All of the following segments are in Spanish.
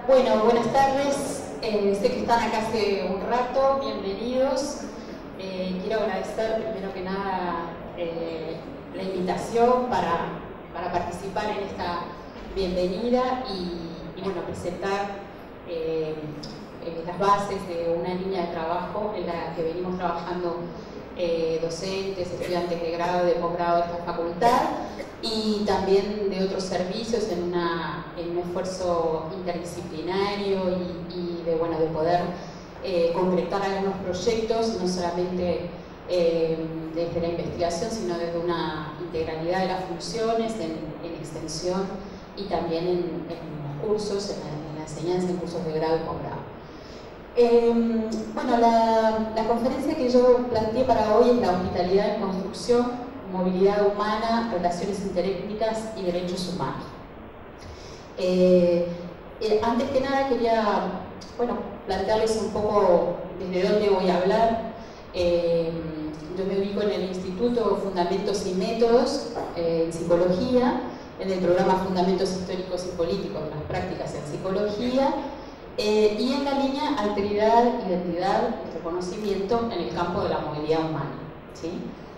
Bueno, buenas tardes. Sé que están acá hace un rato, bienvenidos. Quiero agradecer primero que nada la invitación para participar en esta bienvenida y bueno, presentar las bases de una línea de trabajo en la que venimos trabajando docentes, estudiantes de grado, de posgrado de esta facultad y también de otros servicios en un esfuerzo interdisciplinario y de poder concretar algunos proyectos, no solamente desde la investigación, sino desde una integralidad de las funciones en extensión y también en los cursos, en la enseñanza en cursos de grado y posgrado. Bueno, la conferencia que yo planteé para hoy es la hospitalidad en construcción, movilidad humana, relaciones interétnicas y derechos humanos. Antes que nada quería plantearles un poco desde dónde voy a hablar. Yo me ubico en el Instituto Fundamentos y Métodos en Psicología, en el programa Fundamentos Históricos y Políticos, las prácticas en psicología, y en la línea Alteridad, Identidad y Reconocimiento en el campo de la movilidad humana, ¿sí?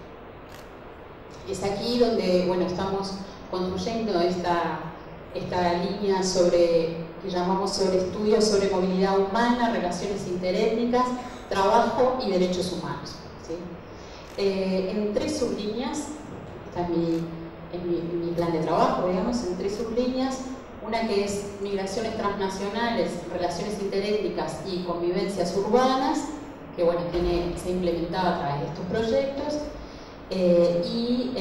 Es aquí donde estamos construyendo esta línea que llamamos sobre estudios sobre movilidad humana, relaciones interétnicas, trabajo y derechos humanos, ¿sí? En tres sublíneas, está en mi plan de trabajo, digamos, en tres sublíneas. Una que es migraciones transnacionales, relaciones interétnicas y convivencias urbanas, que se ha implementado a través de estos proyectos, y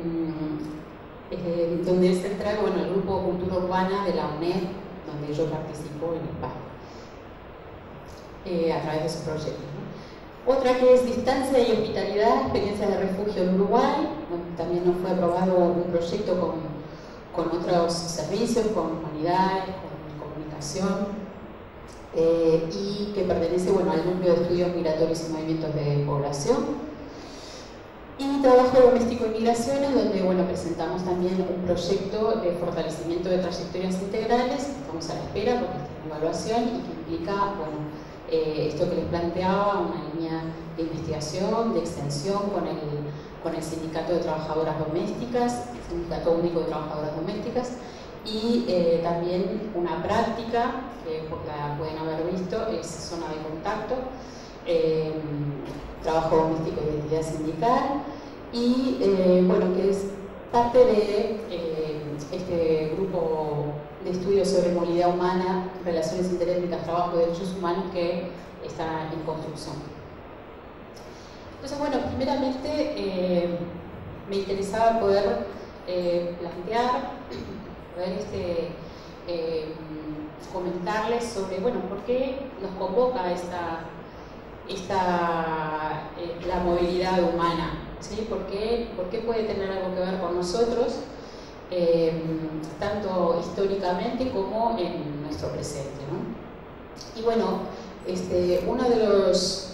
donde es central el Grupo Cultura Urbana de la UNED, donde yo participo en España, a través de esos proyectos, ¿no? Otra que es distancia y hospitalidad, experiencias de refugio en Uruguay, donde también nos fue aprobado un proyecto con otros servicios, con humanidades, con comunicación, y que pertenece al núcleo de estudios migratorios y movimientos de población. Y trabajo doméstico y migraciones, donde presentamos también un proyecto de fortalecimiento de trayectorias integrales, estamos a la espera porque está en evaluación y que implica esto que les planteaba, una línea de investigación, de extensión con el Sindicato de Trabajadoras Domésticas, el Sindicato Único de Trabajadoras Domésticas, y también una práctica que la pueden haber visto, es zona de contacto, trabajo doméstico y identidad sindical, y que es parte de este grupo de estudios sobre movilidad humana, relaciones interétnicas, trabajo y derechos humanos que está en construcción. Entonces, primeramente me interesaba poder plantear, comentarles sobre, por qué nos convoca la movilidad humana, ¿sí? ¿Por qué puede tener algo que ver con nosotros, tanto históricamente como en nuestro presente, ¿no? Y uno de los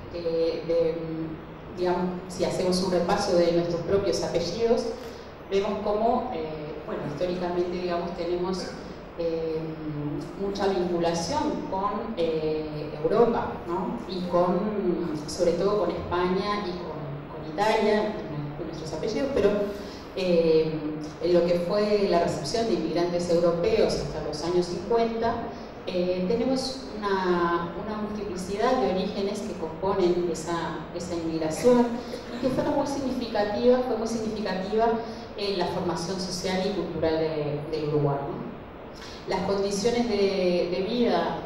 si hacemos un repaso de nuestros propios apellidos, vemos cómo, históricamente, tenemos mucha vinculación con Europa, ¿no? Y sobre todo con España y con Italia, en nuestros apellidos, pero en lo que fue la recepción de inmigrantes europeos hasta los años 50, tenemos una multiplicidad de orígenes que componen esa inmigración y que fue muy significativa en la formación social y cultural del Uruguay, ¿no? Las condiciones de vida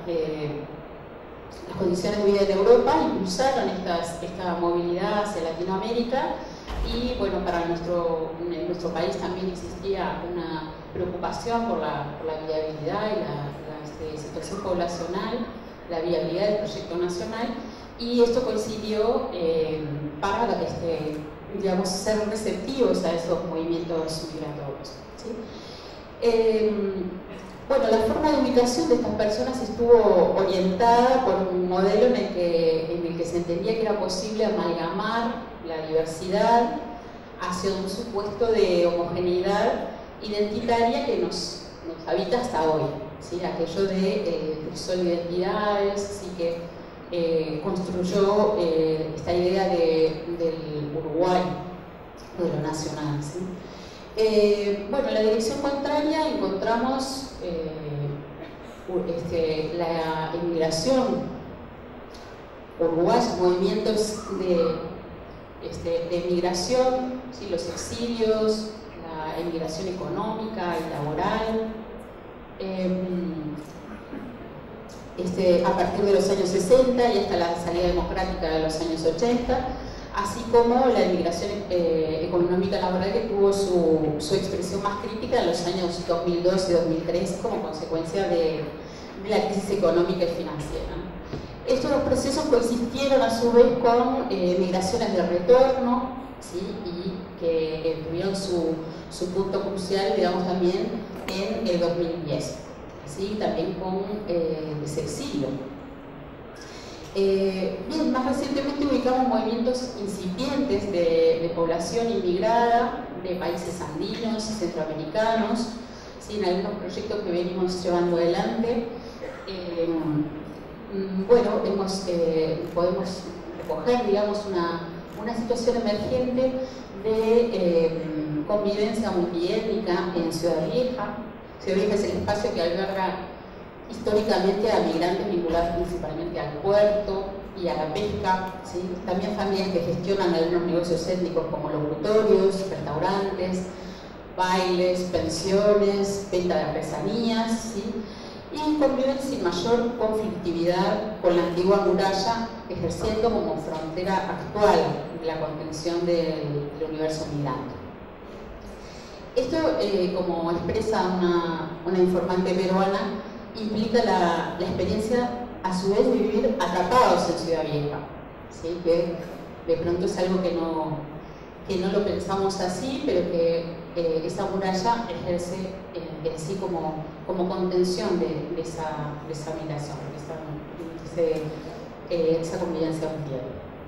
en Europa impulsaron esta movilidad hacia Latinoamérica y en nuestro país también existía una preocupación por la viabilidad y la situación poblacional, la viabilidad del proyecto nacional, y esto coincidió para ser receptivos a esos movimientos migratorios, ¿sí? La forma de ubicación de estas personas estuvo orientada por un modelo en el que se entendía que era posible amalgamar la diversidad hacia un supuesto de homogeneidad identitaria que nos habita hasta hoy, ¿sí? Aquello de son identidades, ¿sí? Que construyó esta idea del Uruguay, de lo nacional, ¿sí? Bueno, en la dirección contraria encontramos la inmigración uruguaya, movimientos de migración, ¿sí? Los exilios, la inmigración económica y laboral, a partir de los años 60 y hasta la salida democrática de los años 80, así como la inmigración económica laboral que tuvo su expresión más crítica en los años 2002 y 2003 como consecuencia de la crisis económica y financiera. Estos dos procesos coexistieron a su vez con migraciones de retorno, ¿sí? Y que tuvieron su punto crucial, digamos, también en el 2010, ¿sí? También con ese exilio. Bien, más recientemente ubicamos movimientos incipientes de población inmigrada de países andinos y centroamericanos, ¿sí? En algunos proyectos que venimos llevando adelante. Bueno, podemos recoger, digamos, una situación emergente de convivencia multiétnica en Ciudad Vieja. Ciudad Vieja es el espacio que alberga históricamente a migrantes vinculados principalmente al puerto y a la pesca, ¿sí? También familias que gestionan algunos negocios étnicos como locutorios, restaurantes, bailes, pensiones, venta de artesanías, ¿sí? Y conviven sin mayor conflictividad con la antigua muralla, ejerciendo como frontera actual de la contención del universo migrante. Esto, como expresa una informante peruana, implica la experiencia a su vez de vivir atrapados en Ciudad Vieja, ¿sí? Que de pronto es algo que no lo pensamos así, pero que esa muralla ejerce en sí como contención de esa migración, esa convivencia mundial.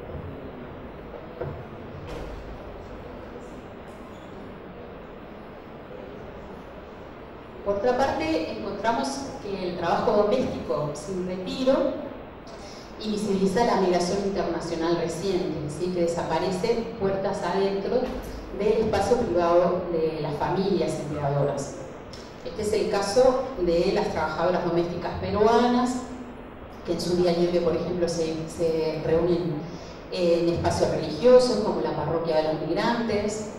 Por otra parte, encontramos que el trabajo doméstico sin retiro invisibiliza la migración internacional reciente, ¿sí? Que desaparece puertas adentro del espacio privado de las familias empleadoras. Este es el caso de las trabajadoras domésticas peruanas, que en su día libre, por ejemplo, se reúnen en espacios religiosos como la parroquia de los migrantes,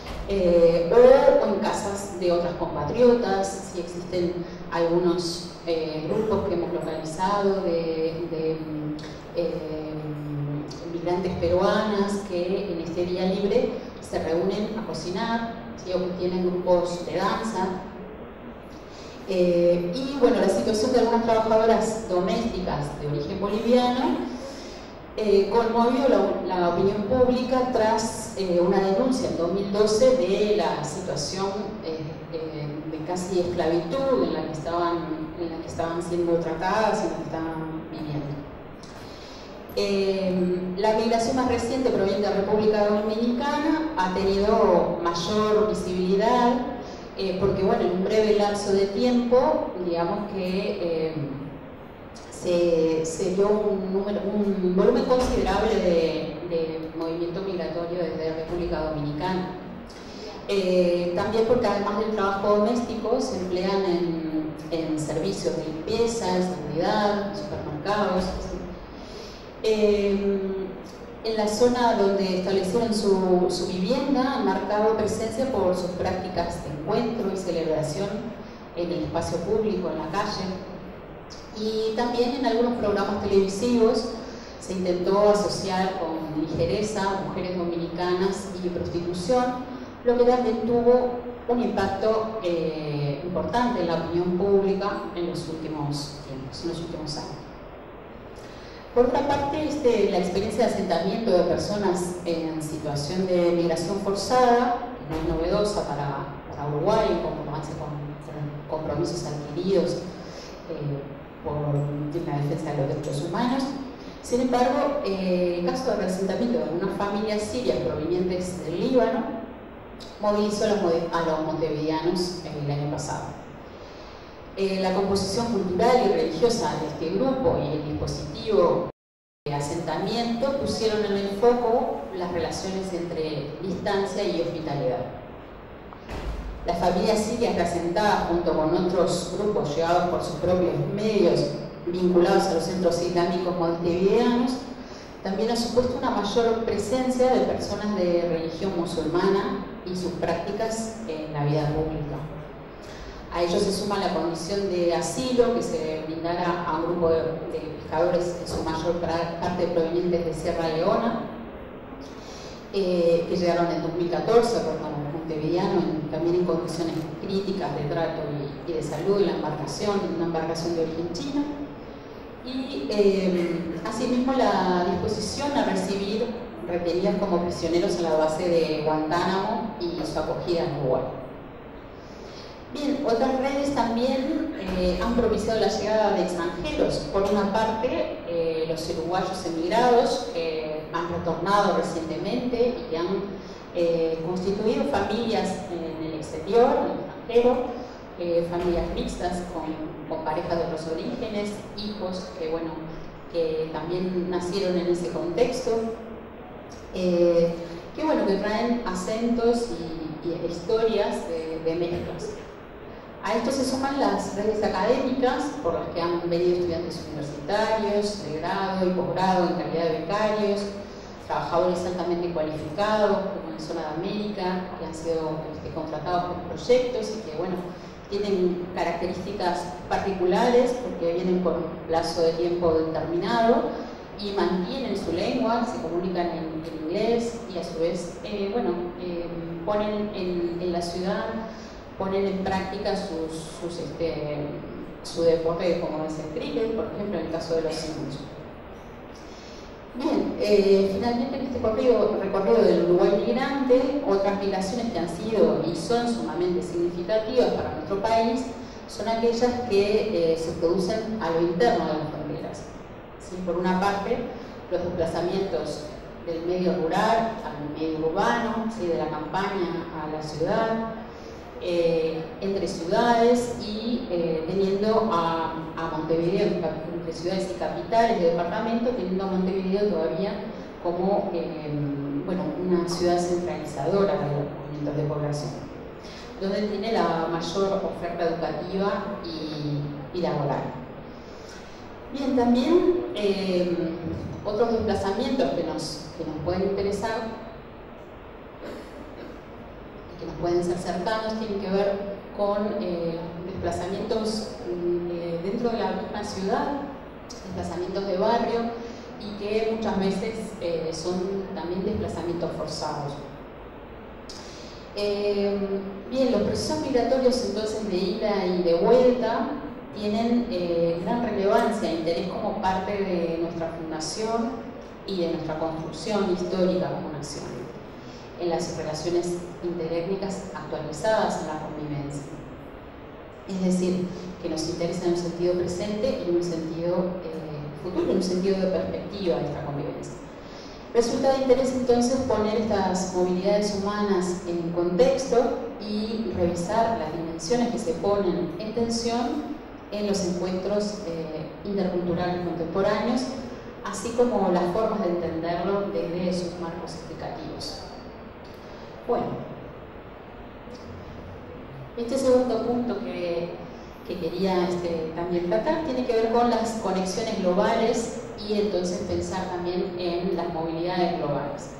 o en casas de otras compatriotas. Si existen algunos grupos que hemos localizado de migrantes peruanas que en este día libre se reúnen a cocinar, ¿sí? O que tienen grupos de danza. Y bueno, la situación de algunas trabajadoras domésticas de origen boliviano conmovió la opinión pública tras una denuncia en 2012 de la situación de casi esclavitud en la que estaban siendo tratadas y en la que estaban viviendo. La migración más reciente proveniente de República Dominicana ha tenido mayor visibilidad porque, bueno, en un breve lapso de tiempo, digamos que se dio un volumen considerable de movimiento migratorio desde República Dominicana. También porque además del trabajo doméstico se emplean en servicios de limpieza, de seguridad, supermercados. En la zona donde establecieron su vivienda han marcado presencia por sus prácticas de encuentro y celebración en el espacio público, en la calle. Y también en algunos programas televisivos se intentó asociar con ligereza mujeres dominicanas y prostitución, lo que también tuvo un impacto importante en la opinión pública en los últimos tiempos, en los últimos años. Por otra parte, la experiencia de asentamiento de personas en situación de migración forzada, que no es novedosa para Uruguay, en conformarse con compromisos adquiridos por la defensa de los derechos humanos. Sin embargo, el caso de reasentamiento de algunas familias sirias provenientes del Líbano movilizó a los montevideanos el año pasado. La composición cultural y religiosa de este grupo y el dispositivo de asentamiento pusieron en el foco las relaciones entre distancia y hospitalidad. Las familias sirias reasentadas junto con otros grupos llegados por sus propios medios vinculados a los centros islámicos montevideanos también ha supuesto una mayor presencia de personas de religión musulmana y sus prácticas en la vida pública. A ello se suma la condición de asilo que se brindara a un grupo de pescadores, en su mayor parte provenientes de Sierra Leona, que llegaron en 2014 a Puerto Montevideano, también en condiciones críticas de trato y de salud en la embarcación, una embarcación de origen chino, y asimismo la disposición a recibir retenidos como prisioneros en la base de Guantánamo y su acogida en Uruguay. Bien, otras redes también han propiciado la llegada de extranjeros. Por una parte, los uruguayos emigrados que han retornado recientemente y que han constituido familias en el exterior, en el extranjero, familias mixtas con parejas de otros orígenes, hijos que también nacieron en ese contexto, que traen acentos y historias de mezclas. A esto se suman las redes académicas por las que han venido estudiantes universitarios, de grado y posgrado en calidad de becarios, trabajadores altamente cualificados como en Zona de América, que han sido contratados por proyectos y que tienen características particulares porque vienen por un plazo de tiempo determinado y mantienen su lengua, se comunican en inglés y a su vez ponen en la ciudad, ponen en práctica su deporte, como es el cricket, por ejemplo, en el caso de los sinos. Bien, finalmente en este recorrido del Uruguay migrante, otras migraciones que han sido y son sumamente significativas para nuestro país son aquellas que se producen a lo interno de las fronteras. ¿Sí? Por una parte, los desplazamientos del medio rural al medio urbano, ¿sí? De la campaña a la ciudad, entre ciudades y teniendo a Montevideo, entre ciudades y capitales de departamento, teniendo a Montevideo todavía como una ciudad centralizadora de los movimientos de población, donde tiene la mayor oferta educativa y laboral. Bien, también otros desplazamientos que nos pueden interesar, que nos pueden ser cercanos, tienen que ver con desplazamientos dentro de la misma ciudad, desplazamientos de barrio y que muchas veces son también desplazamientos forzados. Bien, los procesos migratorios entonces de ida y de vuelta tienen gran relevancia e interés como parte de nuestra fundación y de nuestra construcción histórica como nación, en las relaciones interétnicas actualizadas en la convivencia. Es decir, que nos interesa en un sentido presente y en un sentido futuro, en un sentido de perspectiva de esta convivencia. Resulta de interés entonces poner estas movilidades humanas en contexto y revisar las dimensiones que se ponen en tensión en los encuentros interculturales contemporáneos, así como las formas de entenderlo desde sus marcos explicativos. Bueno, este segundo punto que quería también tratar tiene que ver con las conexiones globales y entonces pensar también en las movilidades globales.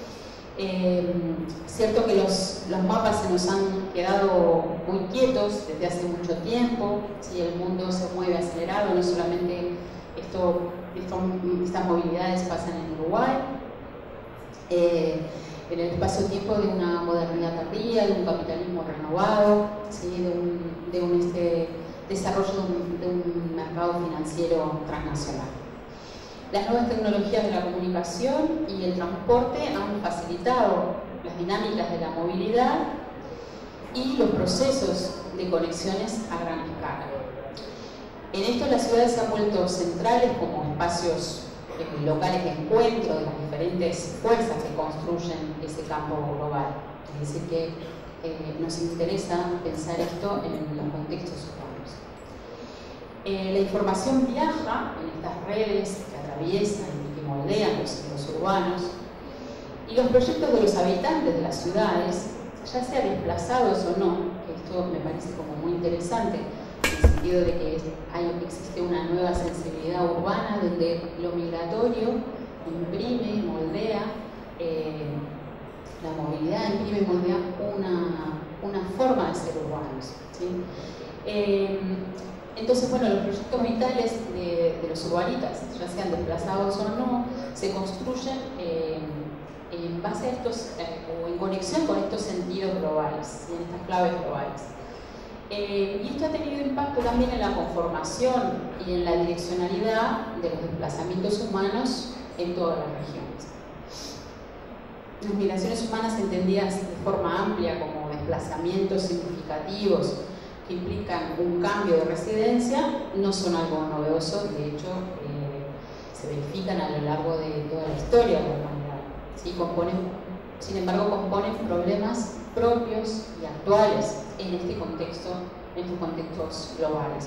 Cierto que los mapas se nos han quedado muy quietos desde hace mucho tiempo, ¿sí? El mundo se mueve acelerado, no solamente estas movilidades pasan en Uruguay, en el espacio-tiempo de una modernidad tardía, de un capitalismo renovado, ¿sí? de un desarrollo de un mercado financiero transnacional. Las nuevas tecnologías de la comunicación y el transporte han facilitado las dinámicas de la movilidad y los procesos de conexiones a gran escala. En esto las ciudades se han vuelto centrales como espacios locales de encuentro de las diferentes fuerzas que construyen ese campo global. Es decir, que nos interesa pensar esto en los contextos urbanos. La información viaja en estas redes que atraviesan y que moldean los ciclos urbanos, y los proyectos de los habitantes de las ciudades, ya sea desplazados o no, que esto me parece como muy interesante, en el sentido de que existe una nueva sensibilidad urbana donde lo migratorio imprime, moldea, la movilidad imprime y moldea una forma de ser urbanos, ¿sí? Entonces, bueno, los proyectos vitales de los urbanitas, ya sean desplazados o no, se construyen en base a estos, o en conexión con estos sentidos globales, y en estas claves globales. Y esto ha tenido impacto también en la conformación y en la direccionalidad de los desplazamientos humanos en todas las regiones. Las migraciones humanas entendidas de forma amplia como desplazamientos significativos que implican un cambio de residencia no son algo novedoso, de hecho se verifican a lo largo de toda la historia de la humanidad. ¿Sí? Sin embargo, componen problemas propios y actuales en este contexto, en estos contextos globales.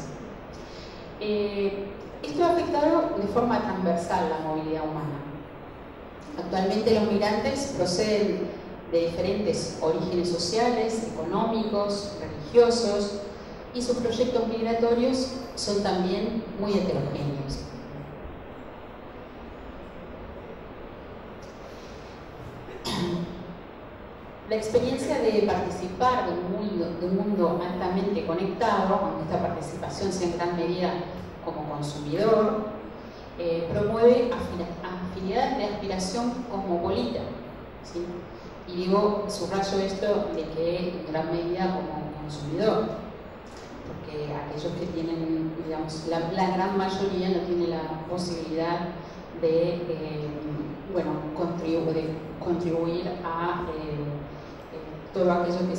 Esto ha afectado de forma transversal la movilidad humana. Actualmente los migrantes proceden de diferentes orígenes sociales, económicos, religiosos, y sus proyectos migratorios son también muy heterogéneos. La experiencia de participar de un mundo altamente conectado, aunque esta participación sea en gran medida como consumidor, promueve afinidad de aspiración cosmopolita, ¿sí? Y digo, subrayo esto de que en gran medida como consumidor, porque aquellos que tienen, digamos, la gran mayoría no tiene la posibilidad de contribuir a todo aquello que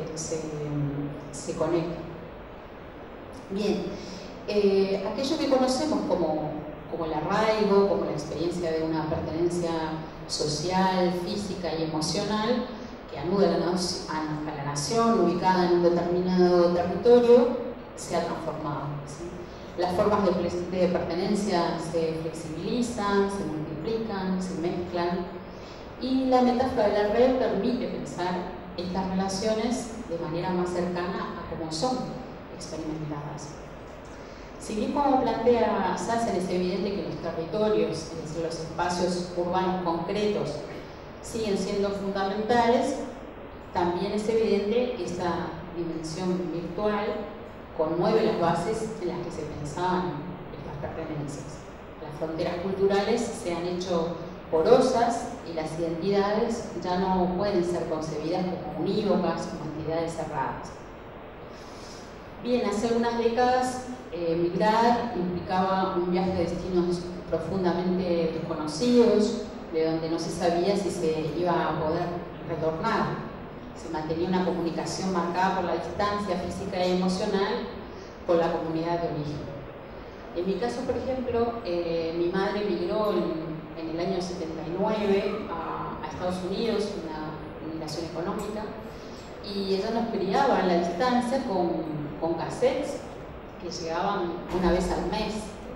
se conecta. Bien, aquello que conocemos como el arraigo, como la experiencia de una pertenencia social, física y emocional que anuda a la nación ubicada en un determinado territorio, se ha transformado, ¿sí? Las formas de pertenencia se flexibilizan, se multiplican, se mezclan, y la metáfora de la red permite pensar estas relaciones de manera más cercana a cómo son experimentadas. Si bien, como plantea Sassen, es evidente que los territorios, es decir, los espacios urbanos concretos, siguen siendo fundamentales, también es evidente que esta dimensión virtual conmueve las bases en las que se pensaban estas pertenencias. Las fronteras culturales se han hecho porosas y las identidades ya no pueden ser concebidas como unívocas, como entidades cerradas. Bien, hace algunas décadas migrar implicaba un viaje a destinos profundamente desconocidos, de donde no se sabía si se iba a poder retornar. Se mantenía una comunicación marcada por la distancia física y emocional con la comunidad de origen. En mi caso, por ejemplo, mi madre migró en el año 79 a Estados Unidos, una migración económica, y ella nos criaba a la distancia con cassettes que llegaban una vez al mes.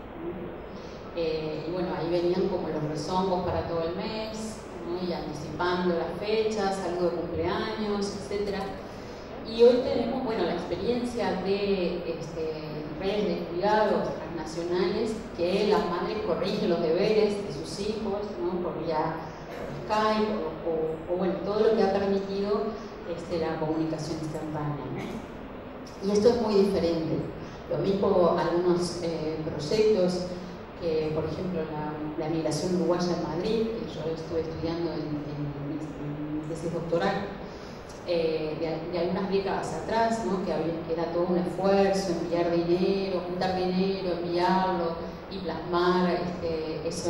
Y bueno, ahí venían como los rezongos para todo el mes, ¿no? Y anticipando las fechas, saludo de cumpleaños, etc. Y hoy tenemos, bueno, la experiencia de redes de cuidados transnacionales que las madres corrigen los deberes de sus hijos, ¿no? Por vía Skype o bueno, todo lo que ha permitido la comunicación instantánea, ¿no? Y esto es muy diferente. Lo mismo algunos proyectos que, por ejemplo, la migración uruguaya en Madrid, que yo estuve estudiando en mi tesis doctoral, de algunas décadas atrás, ¿no? que era todo un esfuerzo, enviar dinero, juntar dinero, enviarlo y plasmar eso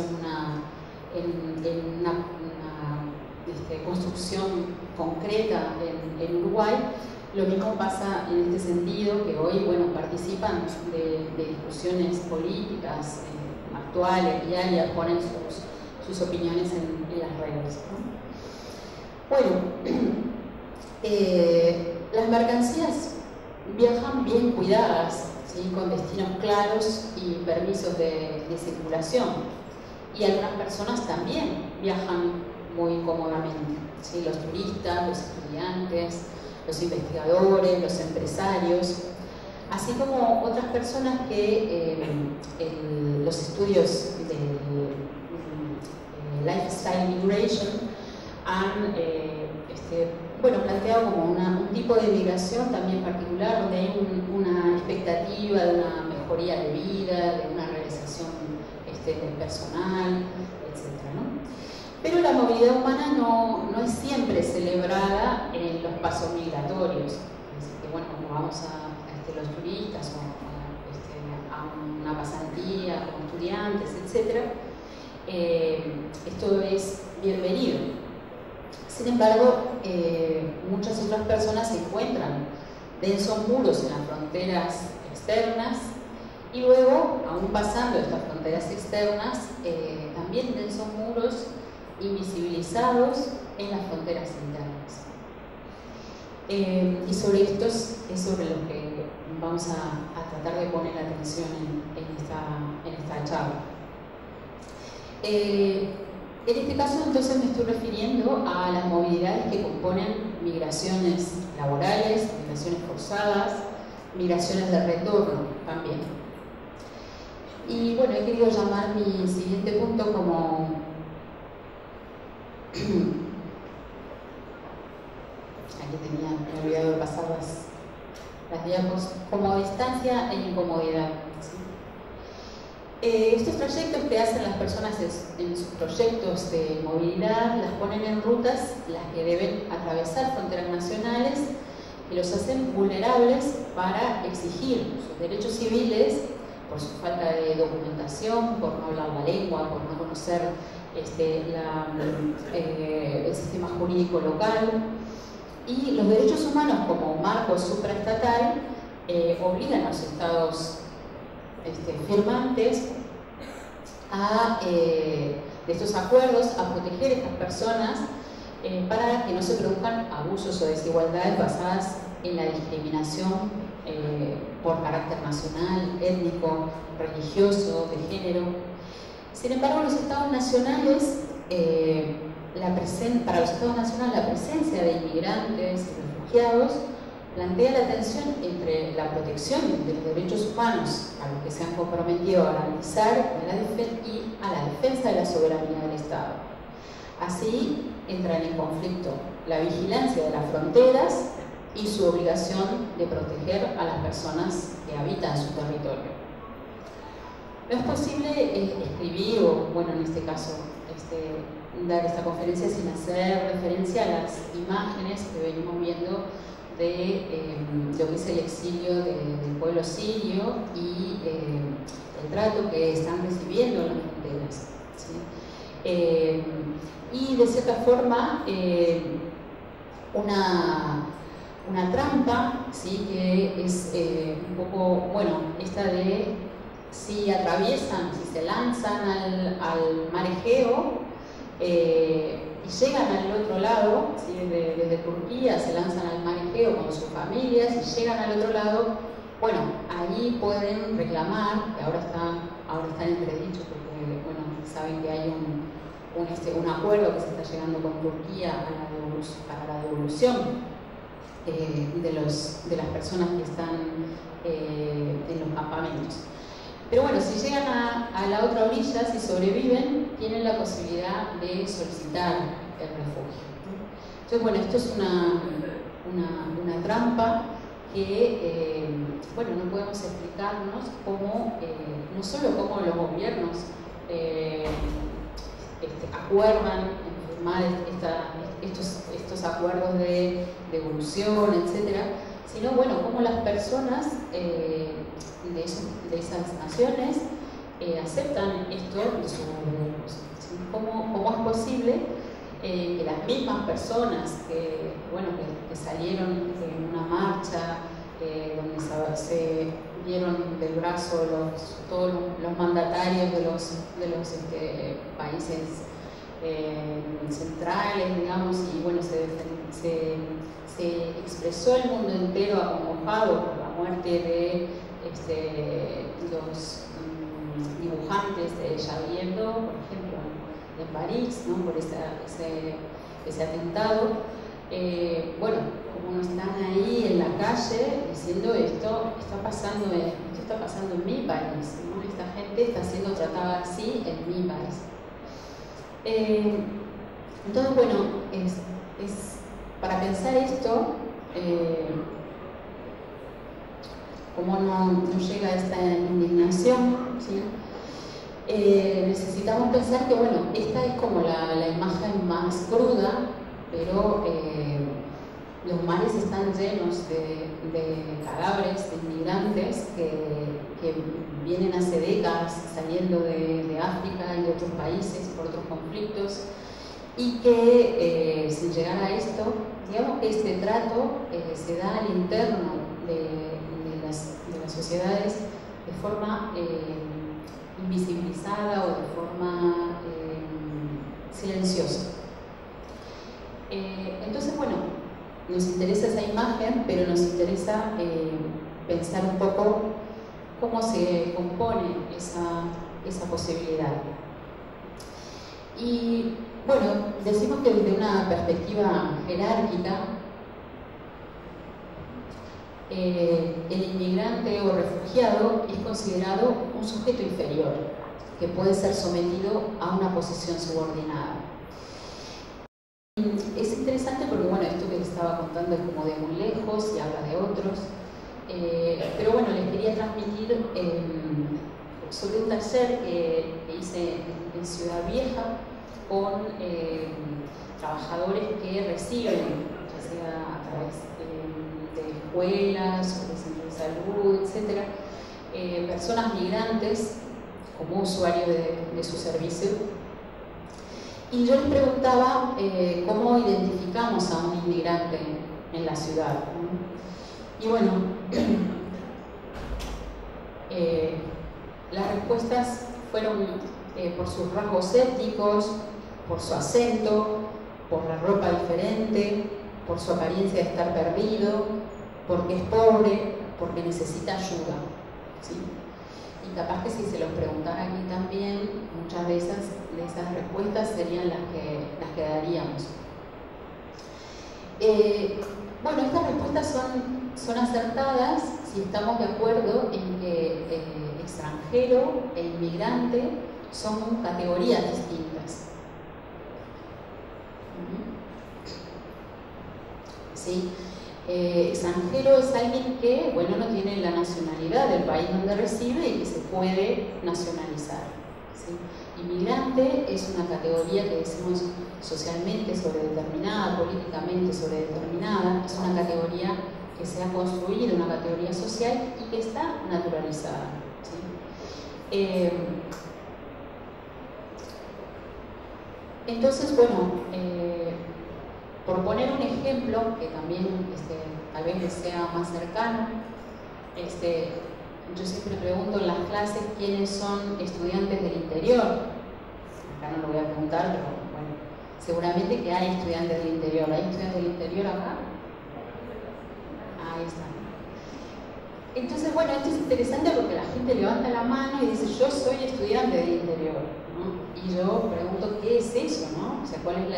en una construcción concreta en Uruguay. Lo mismo pasa en este sentido, que hoy, bueno, participan de discusiones políticas actuales, diarias, ponen sus opiniones en las redes, ¿no? Bueno, las mercancías viajan bien cuidadas, ¿sí? Con destinos claros y permisos de circulación. Y algunas personas también viajan muy cómodamente, ¿sí? Los turistas, los estudiantes, los investigadores, los empresarios, así como otras personas que los estudios del Lifestyle Migration han planteado como un tipo de migración también particular, donde hay una expectativa de una mejoría de vida, de una realización personal, etc., ¿no? Pero la movilidad humana no es siempre celebrada en los pasos migratorios. Así que, bueno, cuando vamos a los turistas o a una pasantía como estudiantes, etc., esto es bienvenido. Sin embargo, muchas otras personas se encuentran densos muros en las fronteras externas y luego, aún pasando estas fronteras externas, también densos muros invisibilizados en las fronteras internas. Y sobre esto es sobre lo que vamos a tratar de poner atención en esta charla. En este caso, entonces, me estoy refiriendo a las movilidades que componen migraciones laborales, migraciones forzadas, migraciones de retorno también. Y bueno, he querido llamar mi siguiente punto como aquí me he olvidado de pasar las diapos, como distancia e incomodidad, ¿sí? Estos trayectos que hacen las personas en sus proyectos de movilidad las ponen en rutas las que deben atravesar fronteras nacionales y los hacen vulnerables para exigir sus derechos civiles por su falta de documentación, por no hablar la lengua, por no conocer el sistema jurídico local. Y los derechos humanos como marco supraestatal obligan a los estados firmantes de estos acuerdos a proteger a estas personas para que no se produzcan abusos o desigualdades basadas en la discriminación por carácter nacional, étnico, religioso, de género. Sin embargo, los estados nacionales, para los estados nacionales, la presencia de inmigrantes y refugiados plantea la tensión entre la protección de los derechos humanos a los que se han comprometido a garantizar y a la defensa de la soberanía del Estado. Así entran en conflicto la vigilancia de las fronteras y su obligación de proteger a las personas que habitan su territorio. No es posible escribir, o bueno, en este caso, dar esta conferencia sin hacer referencia a las imágenes que venimos viendo de lo que es el exilio del pueblo sirio y el trato que están recibiendo en las fronteras, ¿sí? Y de cierta forma una trampa, ¿sí? Que es un poco, bueno, esta de si atraviesan, si se lanzan al mar Egeo y llegan al otro lado, ¿sí? desde Turquía se lanzan al mar Egeo con sus familias y llegan al otro lado, bueno, ahí pueden reclamar, que ahora está en entredicho porque, bueno, saben que hay un acuerdo que se está llegando con Turquía para la devolución de las personas que están en los campamentos. Pero bueno, si llegan a la otra orilla, si sobreviven, tienen la posibilidad de solicitar el refugio. Entonces, bueno, esto es una trampa que, bueno, no podemos explicarnos cómo, no solo cómo los gobiernos acuerdan firmar estos acuerdos de devolución, etcétera, sino, bueno, cómo las personas de esas naciones aceptan esto de sus gobiernos. ¿Sí? ¿Cómo es posible que las mismas personas que salieron en una marcha donde se dieron del brazo todos los mandatarios de los países centrales, digamos, y bueno, se expresó el mundo entero acongojado por la muerte de los dibujantes de Charlie Hebdo, por ejemplo, en París, ¿no? Por ese atentado. Bueno, como están ahí en la calle diciendo esto está pasando en mi país, ¿no? Esta gente está siendo tratada así en mi país. Entonces, bueno, es para pensar esto, cómo no llega esta indignación, ¿sí? Necesitamos pensar que, bueno, esta es como la imagen más cruda, pero los mares están llenos de cadáveres de inmigrantes que vienen hace décadas saliendo de África y de otros países por otros conflictos, y que sin llegar a esto, digamos que este trato se da al interno de las sociedades de forma invisibilizada o de forma silenciosa. Entonces, bueno, nos interesa esa imagen, pero nos interesa pensar un poco cómo se compone esa posibilidad. Y bueno, decimos que desde una perspectiva jerárquica, el inmigrante o refugiado es considerado un sujeto inferior que puede ser sometido a una posición subordinada. Es interesante porque, bueno, esto que les estaba contando es como de muy lejos y habla de otros, pero bueno, les quería transmitir sobre un taller que hice en Ciudad Vieja con trabajadores que reciben, ya sea a través de escuelas o de centros de salud, etc., personas migrantes como usuarios de su servicio. Y yo les preguntaba cómo identificamos a un inmigrante en la ciudad, ¿no? Y bueno, las respuestas fueron por sus rasgos étnicos, por su acento, por la ropa diferente, por su apariencia de estar perdido, porque es pobre, porque necesita ayuda, ¿sí? Y capaz que si se los preguntara aquí también, muchas de esas respuestas serían las que daríamos. Bueno, estas respuestas son acertadas si estamos de acuerdo en que extranjero e inmigrante son categorías distintas. ¿Sí? Extranjero es alguien que, bueno, no tiene la nacionalidad del país donde reside y que se puede nacionalizar, ¿sí? Inmigrante es una categoría que decimos socialmente sobredeterminada, políticamente sobredeterminada, es una categoría que se ha construido, una categoría social y que está naturalizada, ¿sí? Entonces, bueno, por poner un ejemplo que también tal vez les sea más cercano, yo siempre pregunto en las clases quiénes son estudiantes del interior. Acá no lo voy a preguntar, pero bueno, seguramente que hay estudiantes del interior. ¿Hay estudiantes del interior acá? Ahí está. Entonces, bueno, esto es interesante porque la gente levanta la mano y dice, yo soy estudiante del interior, ¿no? Y yo pregunto, ¿qué es eso, no? O sea, ¿cuál es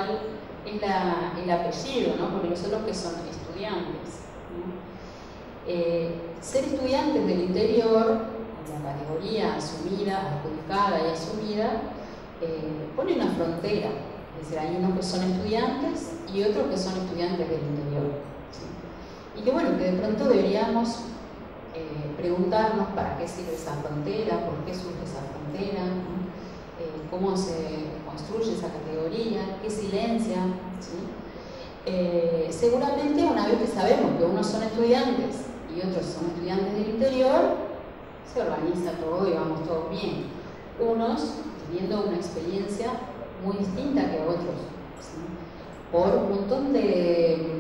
el apellido, ¿no? Porque los otros que son estudiantes, ¿no? Ser estudiantes del interior, como categoría asumida, adjudicada y asumida, pone una frontera. Es decir, hay unos que son estudiantes y otros que son estudiantes del interior, ¿sí? Y que bueno, que de pronto deberíamos preguntarnos para qué sirve esa frontera, por qué surge esa frontera, ¿no? Cómo se construye esa categoría, qué silencia, ¿sí? Seguramente una vez que sabemos que unos son estudiantes y otros son estudiantes del interior, se organiza todo y vamos todos bien. Unos teniendo una experiencia muy distinta que otros, ¿sí? Por un montón de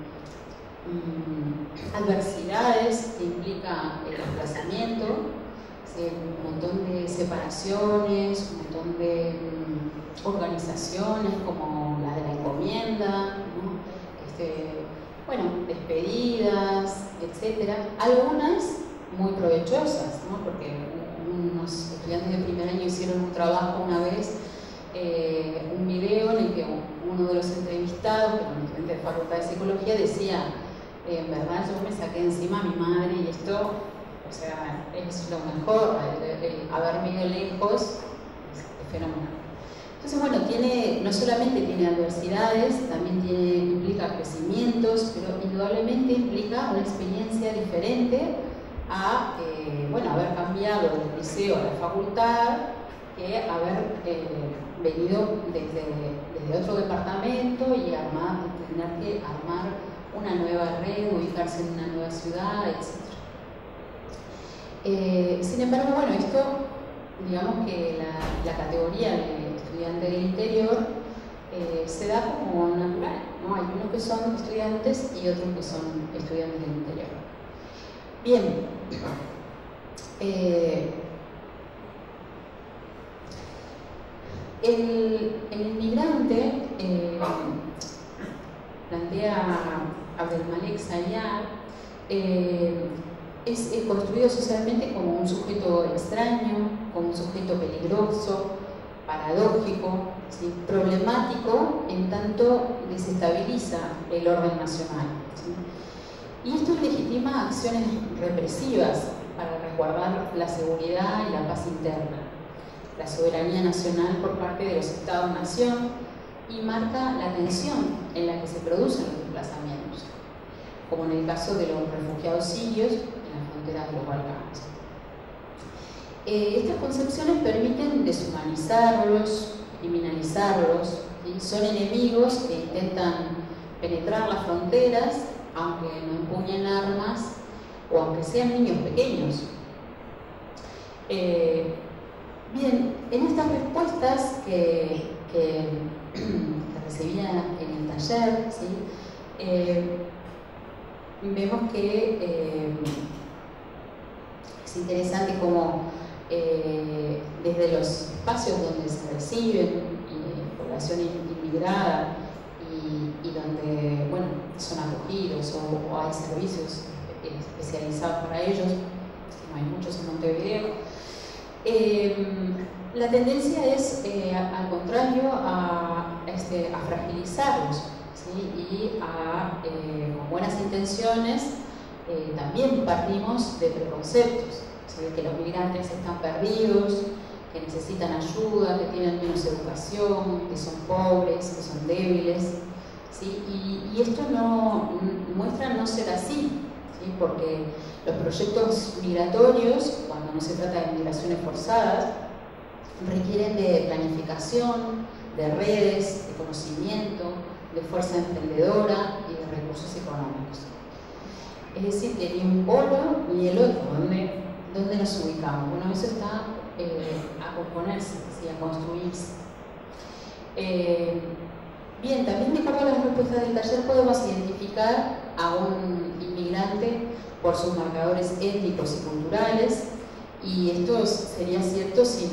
adversidades que implica el desplazamiento, ¿sí? Un montón de separaciones, un montón de organizaciones como la de la encomienda, ¿no? Bueno, despedidas, etc. Algunas muy provechosas, ¿no? Porque unos estudiantes de primer año hicieron un trabajo una vez, un video en el que uno de los entrevistados, que era un estudiante de Facultad de Psicología, decía, en verdad yo me saqué encima a mi madre y esto, o sea, es lo mejor, haberme ido lejos es fenomenal. Entonces, bueno, no solamente tiene adversidades, también implica crecimientos, pero indudablemente implica una experiencia diferente a, bueno, haber cambiado del liceo a la facultad, que haber venido desde otro departamento y tener que armar una nueva red, ubicarse en una nueva ciudad, etc. Sin embargo, bueno, esto, digamos que la categoría de estudiante del interior se da como natural, ¿no? Hay unos que son estudiantes y otros que son estudiantes del interior. Bien, el inmigrante, plantea Abdelmalek Sayar, es construido socialmente como un sujeto extraño, como un sujeto peligroso, paradójico, ¿sí? Problemático, en tanto desestabiliza el orden nacional, ¿sí? Y esto legitima acciones represivas para resguardar la seguridad y la paz interna, la soberanía nacional por parte de los Estados-nación, y marca la tensión en la que se producen los desplazamientos, como en el caso de los refugiados sirios en las fronteras de los Balcanes. Estas concepciones permiten deshumanizarlos, criminalizarlos, ¿sí? Son enemigos que intentan penetrar las fronteras, aunque no empuñen armas o aunque sean niños pequeños. Bien, en estas respuestas que recibía en el taller, ¿sí? Vemos que es interesante cómo desde los espacios donde se reciben población inmigrada y donde, bueno, son acogidos o hay servicios especializados para ellos, no hay muchos en Montevideo, la tendencia es, al contrario, a fragilizarlos, ¿sí? Y con buenas intenciones también partimos de preconceptos, ¿sí? Que los migrantes están perdidos, que necesitan ayuda, que tienen menos educación, que son pobres, que son débiles, ¿sí? Y esto muestra no ser así, ¿sí? Porque los proyectos migratorios, cuando no se trata de migraciones forzadas, requieren de planificación, de redes, de conocimiento, de fuerza emprendedora y de recursos económicos. Es decir, que ni un polo ni el otro, ¿dónde nos ubicamos? Bueno, eso está a componerse, ¿sí? A construirse. Bien, también de acuerdo a las respuestas del taller podemos identificar a un inmigrante por sus marcadores étnicos y culturales, y esto sería cierto si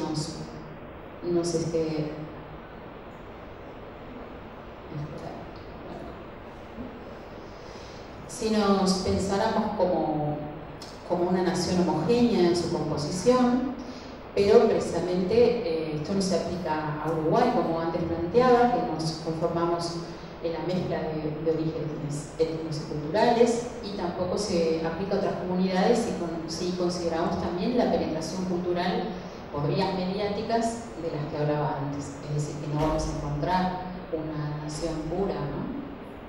si nos pensáramos como una nación homogénea en su composición, pero precisamente esto no se aplica a Uruguay, como antes planteaba, que nos conformamos en la mezcla de orígenes étnicos y culturales, y tampoco se aplica a otras comunidades si consideramos también la penetración cultural por vías mediáticas de las que hablaba antes. Es decir, que no vamos a encontrar una nación pura, ¿no?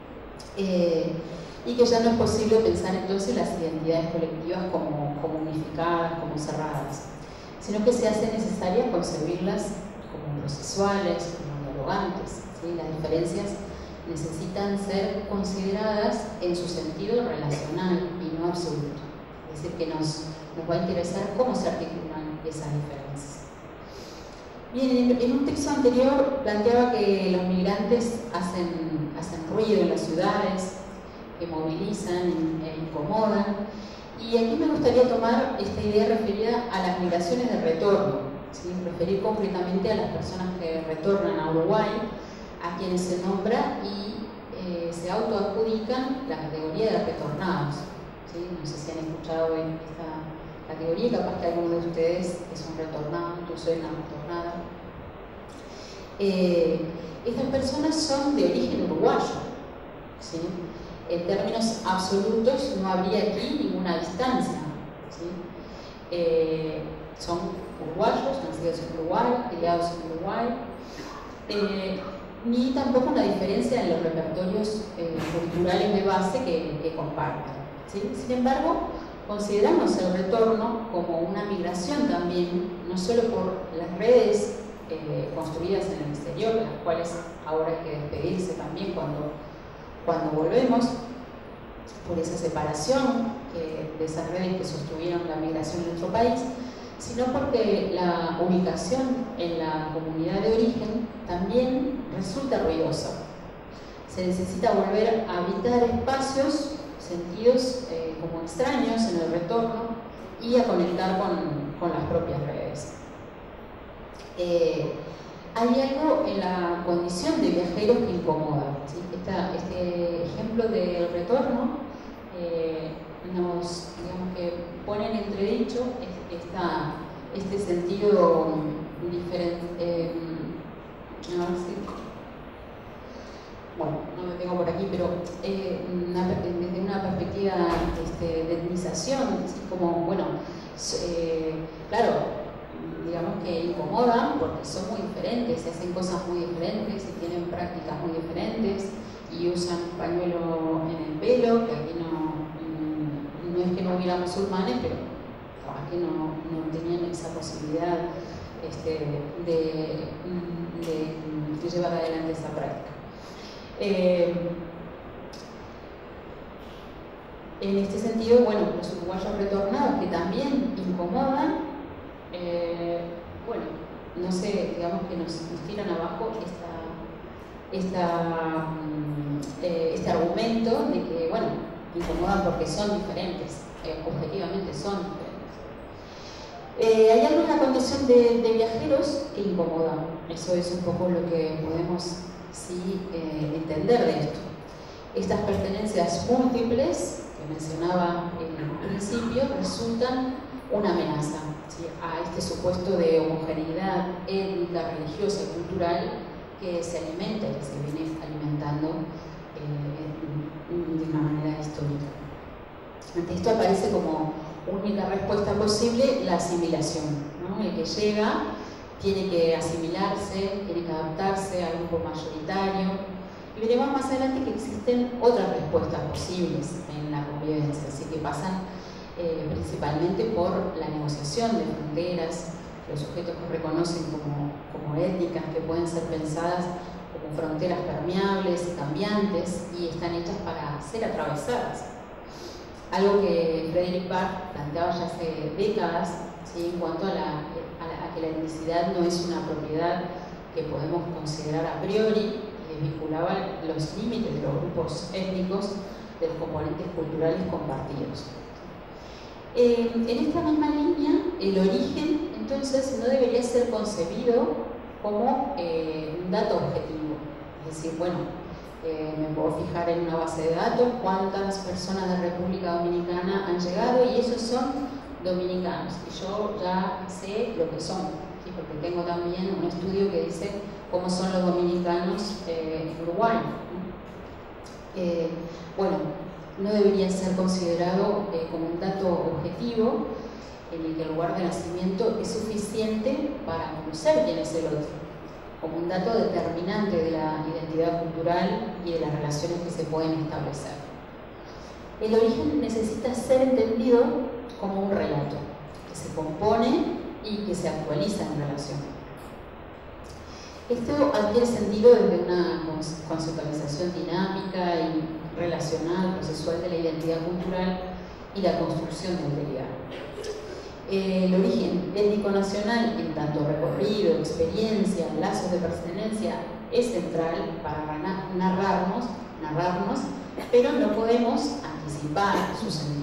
Y que ya no es posible pensar entonces las identidades colectivas como unificadas, como cerradas, sino que se hace necesaria concebirlas como procesuales, como dialogantes, ¿sí? Las diferencias necesitan ser consideradas en su sentido relacional y no absoluto. Es decir, que nos va a interesar cómo se articulan esas diferencias. Bien, en un texto anterior planteaba que los migrantes hacen ruido en las ciudades, que movilizan e incomodan, y aquí me gustaría tomar esta idea referida a las migraciones de retorno, ¿sí? Referir concretamente a las personas que retornan a Uruguay, a quienes se nombra y se autoadjudican la categoría de retornados, ¿sí? No sé si han escuchado categoría, y capaz que alguno de ustedes es un retornado, tú soy una retornada. Estas personas son de origen uruguayo, ¿sí? En términos absolutos no habría aquí ninguna distancia, ¿sí? Son uruguayos, nacidos en Uruguay, criados en Uruguay, ni tampoco una diferencia en los repertorios culturales de base que comparten, ¿sí? Sin embargo, consideramos el retorno como una migración también, no solo por las redes construidas en el exterior, de las cuales ahora hay que despedirse también cuando volvemos, por esa separación de esas redes que sostuvieron la migración en nuestro país, sino porque la ubicación en la comunidad de origen también resulta ruidosa. Se necesita volver a habitar espacios sentidos como extraños en el retorno y a conectar con las propias redes. Hay algo en la condición de viajeros que incomoda, ¿sí? Este ejemplo del retorno digamos que pone en entredicho este sentido diferente. Bueno, no lo tengo por aquí, pero desde una perspectiva de etnización, ¿sí? Como, bueno, claro, digamos que incomodan porque son muy diferentes, se hacen cosas muy diferentes y tienen prácticas muy diferentes y usan pañuelo en el pelo, que aquí no es que no hubiera musulmanes, pero capaz que no tenían esa posibilidad de llevar adelante esa práctica. En este sentido, bueno, los uruguayos retornados que también incomodan, bueno, no sé, digamos que nos tiran abajo este argumento de que, bueno, incomodan porque son diferentes, objetivamente son diferentes. Hay alguna condición de viajeros que incomoda, eso es un poco lo que podemos sí entender de esto. Estas pertenencias múltiples que mencionaba en el principio resultan una amenaza, ¿sí? A este supuesto de homogeneidad étnica, religiosa y cultural que se alimenta y que se viene alimentando de una manera histórica. Ante esto aparece como única respuesta posible la asimilación, ¿no? El que llega tiene que asimilarse, tiene que adaptarse al grupo mayoritario, y veremos más adelante que existen otras respuestas posibles en la convivencia, así que pasan principalmente por la negociación de fronteras, los sujetos que reconocen como étnicas, que pueden ser pensadas como fronteras permeables y cambiantes y están hechas para ser atravesadas. Algo que Frederick Barth planteaba ya hace décadas, ¿sí? En cuanto a que la etnicidad no es una propiedad que podemos considerar a priori, y vinculaba los límites de los grupos étnicos de los componentes culturales compartidos. En esta misma línea, el origen entonces no debería ser concebido como un dato objetivo, es decir, bueno, me puedo fijar en una base de datos cuántas personas de República Dominicana han llegado y esos son dominicanos y yo ya sé lo que son, ¿sí? Porque tengo también un estudio que dice cómo son los dominicanos en Uruguay, ¿no? Bueno, no debería ser considerado como un dato objetivo en el que el lugar de nacimiento es suficiente para conocer quién es el otro, como un dato determinante de la identidad cultural y de las relaciones que se pueden establecer. El origen necesita ser entendido como un relato que se compone y que se actualiza en relación. Esto adquiere sentido desde una conceptualización dinámica y relacional, procesual de la identidad cultural y la construcción de identidad. El origen étnico-nacional, en tanto recorrido, experiencia, lazos de pertenencia, es central para narrarnos, pero no podemos anticipar su sentido.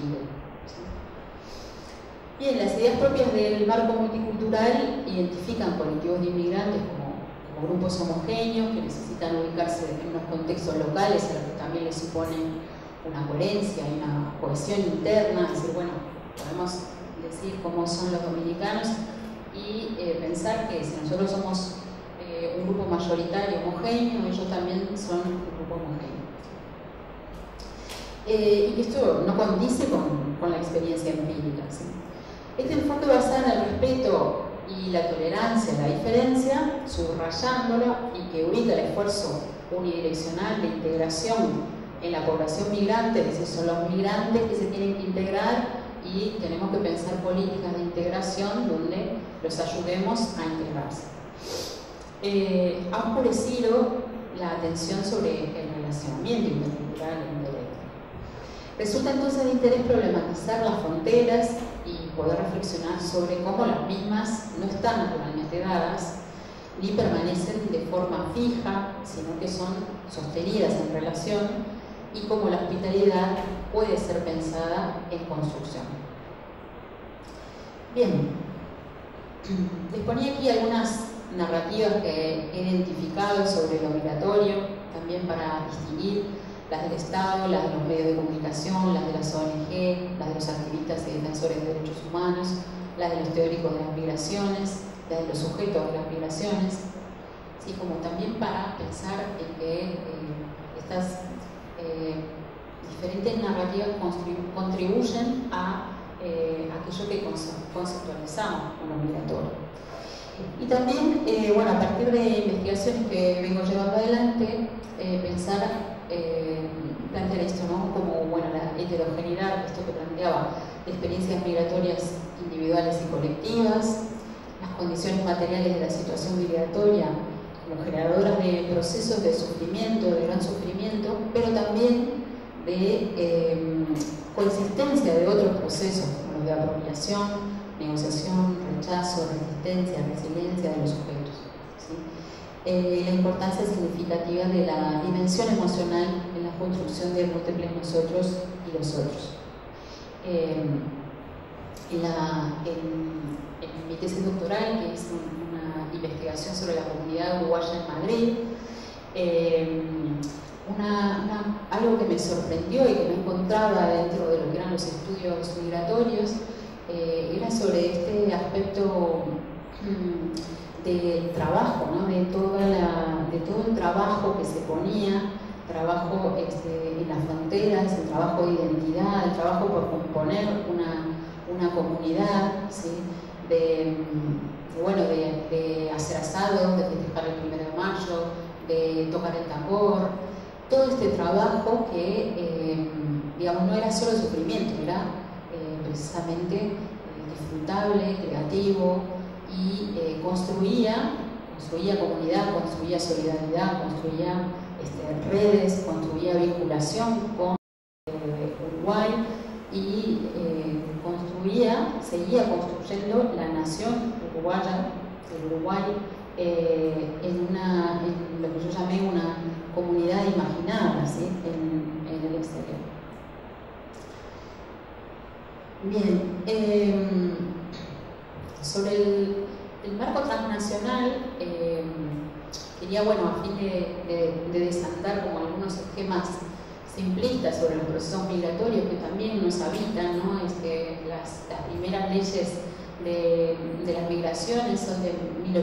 Bien, las ideas propias del marco multicultural identifican colectivos de inmigrantes como grupos homogéneos que necesitan ubicarse en unos contextos locales a los que también les suponen una coherencia y una cohesión interna, es decir, bueno, podemos decir cómo son los dominicanos y pensar que si nosotros somos un grupo mayoritario homogéneo, ellos también son un grupo homogéneo. Y que esto no condice con la experiencia empírica, ¿sí? Este enfoque basado en el respeto y la tolerancia a la diferencia, subrayándolo y que ubica el esfuerzo unidireccional de integración en la población migrante, es decir, son los migrantes que se tienen que integrar y tenemos que pensar políticas de integración donde los ayudemos a integrarse. Ha oscurecido la atención sobre el relacionamiento intercultural e intelectual. Resulta entonces de interés problematizar las fronteras y poder reflexionar sobre cómo las mismas no están naturalmente dadas ni permanecen de forma fija, sino que son sostenidas en relación y cómo la hospitalidad puede ser pensada en construcción. Bien, les ponía aquí algunas narrativas que he identificado sobre lo migratorio, también para distinguir las del Estado, las de los medios de comunicación, las de las ONG, las de los activistas y defensores de derechos humanos, las de los teóricos de las migraciones, las de los sujetos de las migraciones, ¿sí? Como también para pensar en que estas diferentes narrativas contribuyen a aquello que conceptualizamos como migratorio. Y también, bueno, a partir de investigaciones que vengo llevando adelante, plantear esto, ¿no? Como, bueno, la heterogeneidad, esto que planteaba, de experiencias migratorias individuales y colectivas, las condiciones materiales de la situación migratoria como generadoras de procesos de sufrimiento, de gran sufrimiento, pero también de coexistencia de otros procesos, como los de apropiación, negociación, rechazo, resistencia, resiliencia de los sujetos, ¿sí? La importancia significativa de la dimensión emocional en la construcción de múltiples nosotros y los otros. En mi tesis doctoral, que es una investigación sobre la comunidad uruguaya en Madrid, algo que me sorprendió y que no encontraba dentro de lo que eran los estudios migratorios era sobre este aspecto del trabajo, ¿no? de todo el trabajo que se ponía, trabajo en las fronteras, el trabajo de identidad, el trabajo por componer una comunidad, ¿sí? de hacer asados, de festejar el 1 de mayo, de tocar el tambor, todo este trabajo que, digamos, no era solo sufrimiento, era precisamente disfrutable, creativo y construía comunidad, construía solidaridad, construía redes, construía vinculación con Uruguay y seguía construyendo la nación uruguaya, el Uruguay, en lo que yo llamé una comunidad imaginada, ¿sí? en el exterior. Bien, sobre el marco transnacional, quería, bueno, a fin de desandar como algunos esquemas simplistas sobre los procesos migratorios que también nos habitan, ¿no? Las primeras leyes de las migraciones son de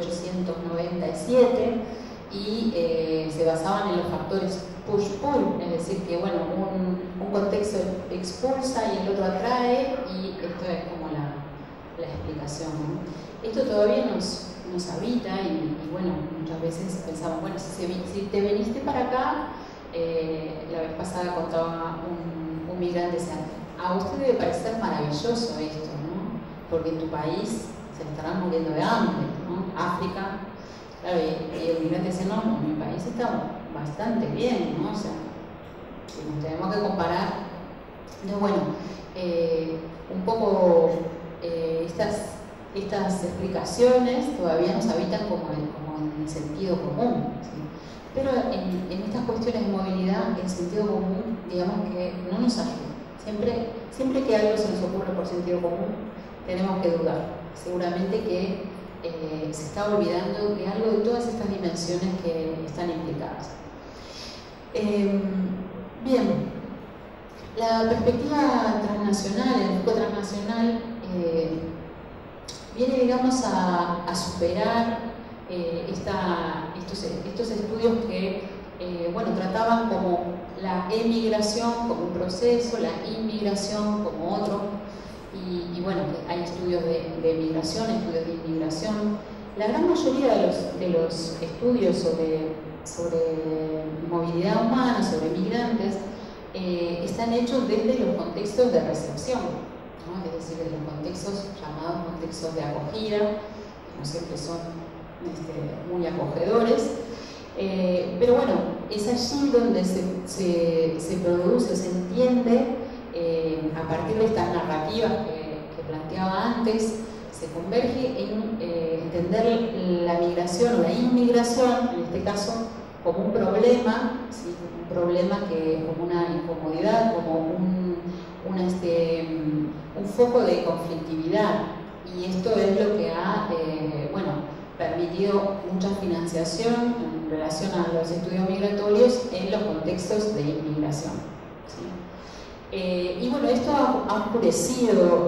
1897 y se basaban en los factores push-pull, es decir, que, bueno, un contexto expulsa y el otro atrae, y esto es como la explicación, ¿no? Esto todavía nos habita y, bueno, muchas veces pensamos, bueno, si te viniste para acá, la vez pasada contaba un migrante, decía, a usted debe parecer maravilloso esto, ¿no? Porque en tu país se estarán muriendo de hambre, ¿no? África, claro, y el migrante decía, no, mi país está bastante bien, ¿no? O sea, nos tenemos que comparar. Entonces, bueno, un poco estas explicaciones todavía nos habitan como en el sentido común, ¿sí? Pero en estas cuestiones de movilidad, el sentido común, digamos que no nos ayuda. Siempre que algo se nos ocurre por sentido común, tenemos que dudar. Seguramente que se está olvidando de algo de todas estas dimensiones que están implicadas. Bien, la perspectiva transnacional, el enfoque transnacional, viene, digamos, a superar estos estudios que bueno, trataban como la emigración como un proceso, la inmigración como otro, y bueno, hay estudios de migración, estudios de inmigración. La gran mayoría de los estudios sobre movilidad humana, sobre migrantes, están hechos desde los contextos de recepción, ¿no? Es decir, desde los contextos llamados contextos de acogida, que no siempre son muy acogedores, pero bueno, es allí donde se produce, se entiende, a partir de estas narrativas que planteaba antes, se converge en entender la migración o la inmigración, en este caso, como un problema, ¿sí? Un problema como una incomodidad, como un foco de conflictividad. Y esto es lo que ha bueno, permitido mucha financiación en relación a los estudios migratorios en los contextos de inmigración, ¿sí? Y bueno, esto ha oscurecido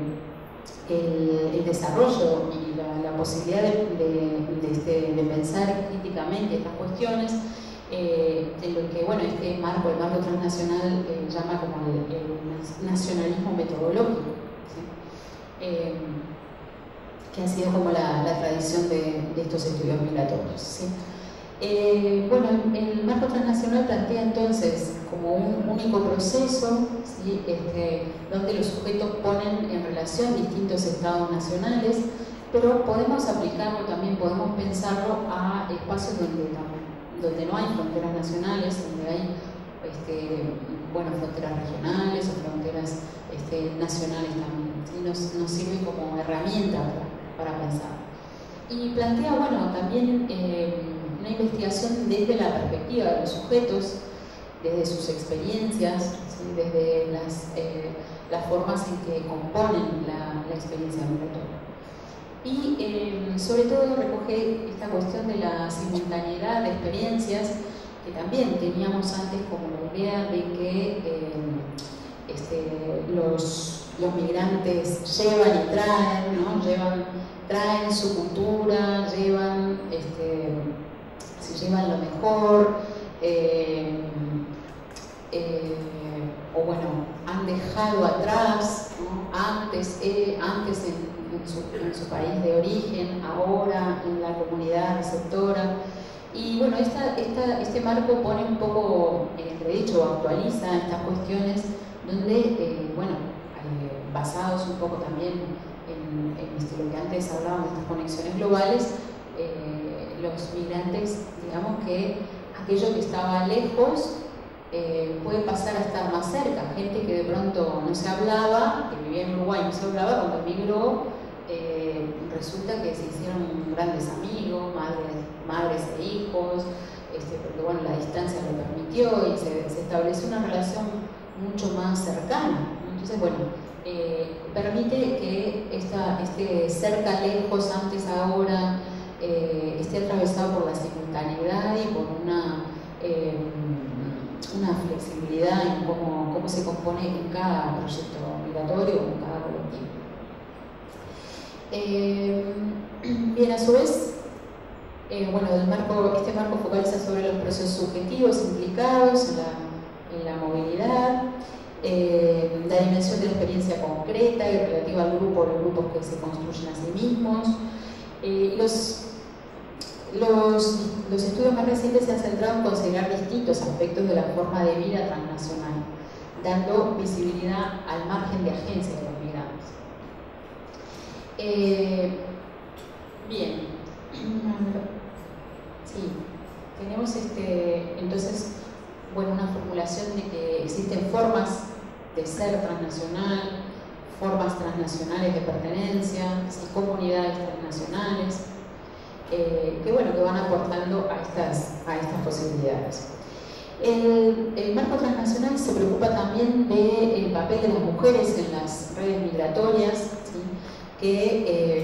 el desarrollo y la posibilidad de pensar críticamente estas cuestiones, de lo que, bueno, el marco transnacional llama como el nacionalismo metodológico, ¿sí? Que ha sido como la tradición de estos estudios migratorios, ¿sí? Bueno, el marco transnacional plantea entonces como un único proceso, ¿sí? Donde los sujetos ponen en relación distintos estados nacionales, pero podemos aplicarlo también, podemos pensarlo a espacios donde no hay fronteras nacionales, donde hay bueno, fronteras regionales o fronteras nacionales también, ¿sí? Nos sirve como herramienta para pensar. Y plantea, bueno, también una investigación desde la perspectiva de los sujetos, desde sus experiencias, ¿sí? Desde las formas en que componen la experiencia migratoria. Y sobre todo recoge esta cuestión de la simultaneidad de experiencias, que también teníamos antes como la idea de que los migrantes llevan y traen, ¿no? Traen su cultura, llevan lo mejor, o bueno, han dejado atrás, ¿no? Antes en su país de origen, ahora en la comunidad receptora. Y bueno, este marco pone un poco en entredicho, actualiza estas cuestiones donde, bueno, basados un poco también en lo que antes hablábamos de estas conexiones globales, los migrantes, digamos que aquello que estaba lejos puede pasar a estar más cerca. Gente que de pronto no se hablaba, que vivía en Uruguay no se hablaba, cuando emigró resulta que se hicieron grandes amigos, madres e hijos, porque bueno, la distancia lo permitió y se estableció una relación mucho más cercana. Entonces, bueno, permite que este cerca, lejos, antes, ahora, esté atravesado por la simultaneidad y por una flexibilidad en cómo se compone en cada proyecto migratorio o en cada colectivo. Bien, a su vez, bueno, este marco focaliza sobre los procesos subjetivos implicados en la movilidad, la dimensión de la experiencia concreta y relativa al grupo o los grupos que se construyen a sí mismos. Los estudios más recientes se han centrado en considerar distintos aspectos de la forma de vida transnacional, dando visibilidad al margen de agencia de los migrantes. Bien, sí, tenemos entonces, bueno, una formulación de que existen formas de ser transnacional, formas transnacionales de pertenencia, ¿sí? Comunidades transnacionales, que bueno, que van aportando a estas posibilidades. El marco transnacional se preocupa también del papel de las mujeres en las redes migratorias, ¿sí? que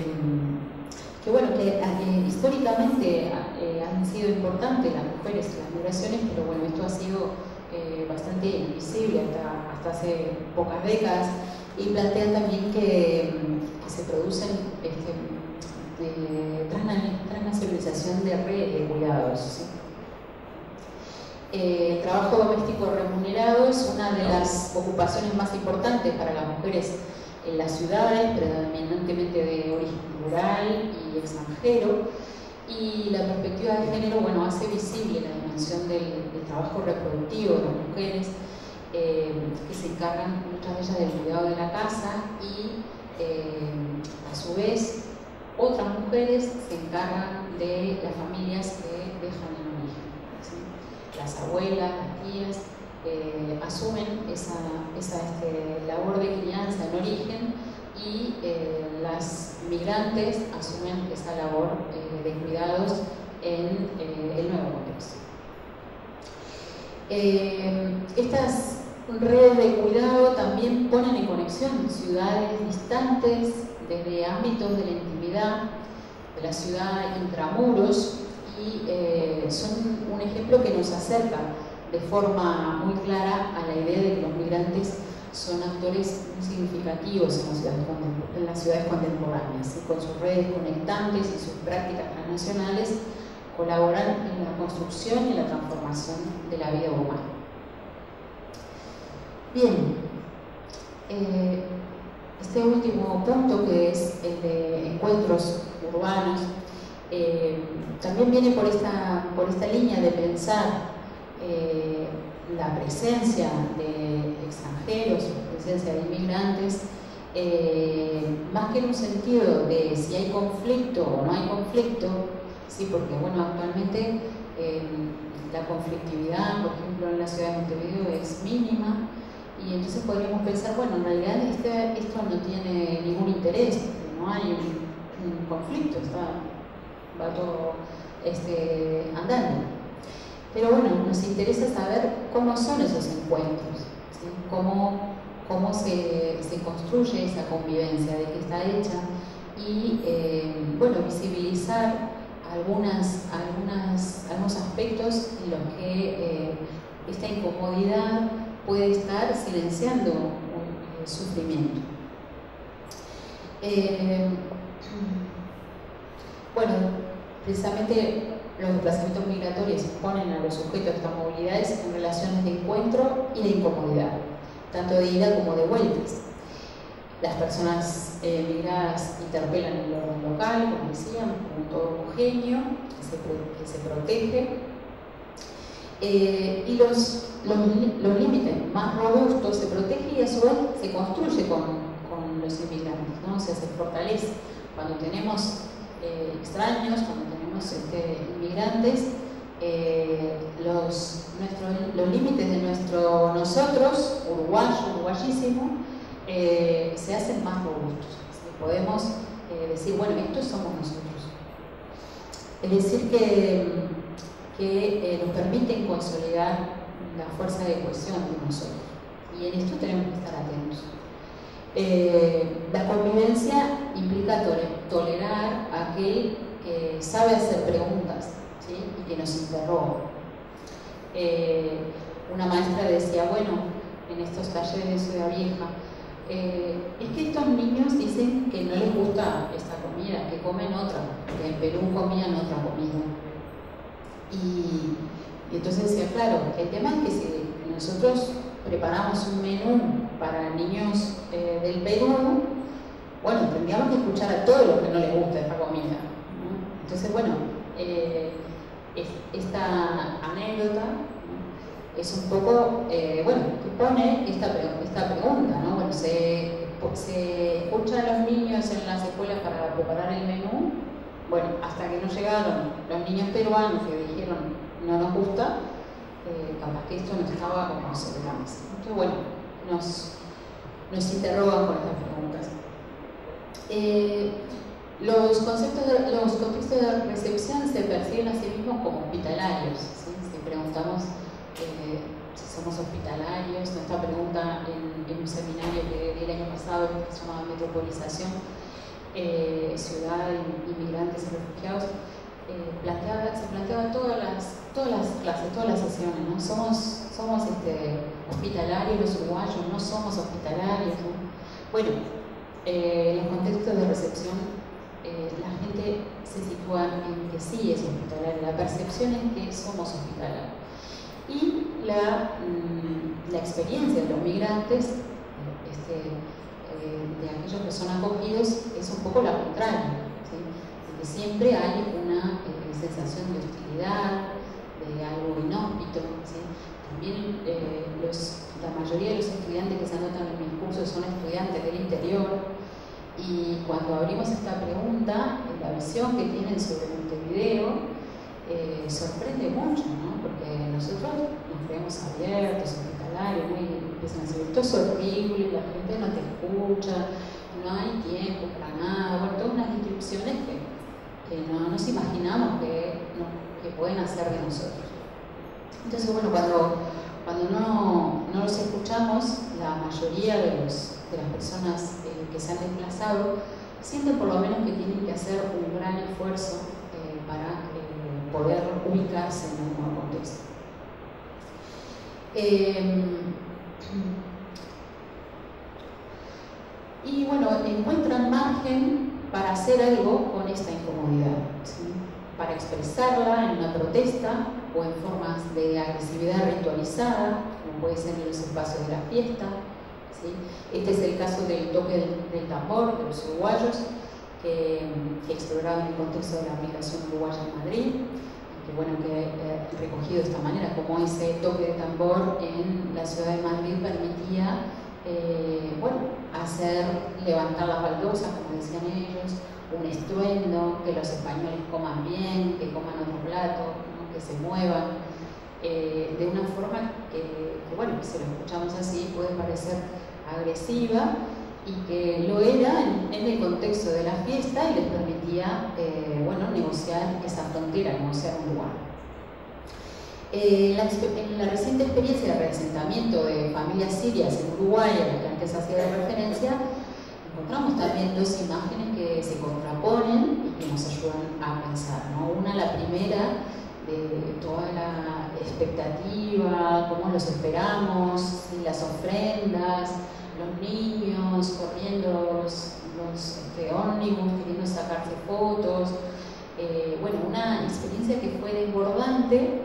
históricamente han sido importantes las mujeres en las migraciones, pero bueno, esto ha sido bastante invisible hasta hace pocas décadas. y plantean también que se producen transnacionalización de redes de cuidados, ¿sí? El trabajo doméstico remunerado es una de las ocupaciones más importantes para las mujeres en las ciudades, predominantemente de origen rural y extranjero, y la perspectiva de género, bueno, hace visible la dimensión del trabajo reproductivo de las mujeres que se encargan muchas de ellas del cuidado de la casa y a su vez otras mujeres se encargan de las familias que dejan en origen, ¿sí? Las abuelas, las tías asumen esa labor de crianza en origen y las migrantes asumen esa labor de cuidados en el nuevo contexto. Estas redes de cuidado también ponen en conexión ciudades distantes desde ámbitos de la intimidad, de la ciudad intramuros, y son un ejemplo que nos acerca de forma muy clara a la idea de que los migrantes son actores muy significativos en las ciudades contemporáneas, y con sus redes conectantes y sus prácticas transnacionales colaboran en la construcción y la transformación de la vida humana. Bien, este último punto, que es el de encuentros urbanos, también viene por esta línea de pensar la presencia de extranjeros, la presencia de inmigrantes, más que en un sentido de si hay conflicto o no hay conflicto, sí, porque bueno, actualmente la conflictividad, por ejemplo, en la ciudad de Montevideo es mínima, y entonces podríamos pensar, bueno, en realidad esto no tiene ningún interés, no hay un conflicto, va todo andando. Pero bueno, nos interesa saber cómo son esos encuentros, ¿sí? Cómo se construye esa convivencia, de qué está hecha, y bueno, visibilizar algunos aspectos en los que esta incomodidad puede estar silenciando un sufrimiento. Bueno, precisamente los desplazamientos migratorios ponen a los sujetos a estas movilidades en relaciones de encuentro y de incomodidad, tanto de ida como de vueltas. Las personas migradas interpelan el orden local, como decíamos, como todo homogéneo, que se protege, y los límites más robustos se protegen y a su vez se construye con los inmigrantes, ¿no? O sea, se fortalece. Cuando tenemos extraños, cuando tenemos inmigrantes, los límites de nosotros, uruguayísimo, se hacen más robustos. ¿Sí? Podemos decir, bueno, estos somos nosotros. Es decir, que nos permiten consolidar la fuerza de cohesión de nosotros. Y en esto tenemos que estar atentos. La convivencia implica tolerar a aquel que sabe hacer preguntas, ¿sí? Y que nos interroga. Una maestra decía, bueno, en estos talleres de Ciudad Vieja, es que estos niños dicen que no les gusta esta comida, que comen otra, que en Perú comían otra comida. Y entonces decía, claro, el tema es que si nosotros preparamos un menú para niños del Perú, bueno, tendríamos que escuchar a todos los que no les gusta esta comida, ¿no? Entonces, bueno, esta anécdota, ¿no? Es un poco, bueno, que pone esta pregunta, ¿no? Bueno, se escucha a los niños en las escuelas para preparar el menú. Bueno, hasta que no llegaron los niños peruanos que dijeron no nos gusta, capaz que esto no estaba como sobre la mesa. Entonces, bueno, nos interrogan con estas preguntas. Los contextos de recepción se perciben a sí mismos como hospitalarios, ¿sí? Si preguntamos si somos hospitalarios, nuestra pregunta en un seminario que di el año pasado que se llamaba Metropolización, Ciudad, Inmigrantes y Refugiados, se planteaba todas las clases, todas las sesiones, ¿no? Somos hospitalarios los uruguayos, no somos hospitalarios, ¿no? Bueno, en los contextos de recepción, la gente se sitúa en que sí es hospitalaria, la percepción es que somos hospitalarios. Y la experiencia de los migrantes, de aquellos que son acogidos, es un poco la contraria, ¿sí? Que siempre hay una sensación de hostilidad, de algo inhóspito, ¿sí? También la mayoría de los estudiantes que se anotan en mis cursos son estudiantes del interior, y cuando abrimos esta pregunta, la visión que tienen sobre Montevideo sorprende mucho, ¿no? Porque nosotros nos creemos abiertos, hospitalarios, empiezan a decir, esto es horrible, la gente no te escucha, no hay tiempo para nada, bueno, todas unas descripciones que no nos imaginamos que pueden hacer de nosotros. Entonces, bueno, cuando no los escuchamos, la mayoría de las personas que se han desplazado sienten por lo menos que tienen que hacer un gran esfuerzo para poder ubicarse en un nuevo contexto. Y bueno, encuentran margen para hacer algo con esta incomodidad, ¿sí? Para expresarla en una protesta o en formas de agresividad ritualizada, como puede ser en los espacios de la fiesta, ¿sí? Este es el caso del toque del tambor de los uruguayos, que exploraban en el contexto de la migración uruguaya en Madrid, que bueno, que recogido de esta manera, como ese toque de tambor en la ciudad de Madrid permitía hacer levantar las baldosas, como decían ellos, un estruendo, que los españoles coman bien, que coman otro plato, ¿no? Que se muevan, de una forma que bueno, si lo escuchamos así puede parecer agresiva, y que lo era en el contexto de la fiesta y les permitía negociar esa frontera, negociar un lugar. En la reciente experiencia de reasentamiento de familias sirias en Uruguay, a la que antes hacía de referencia, encontramos también dos imágenes que se contraponen y que nos ayudan a pensar, ¿no? Una, la primera, de toda la expectativa, cómo los esperamos, las ofrendas, los niños corriendo, los ómnibus queriendo sacarse fotos. Una experiencia que fue desbordante,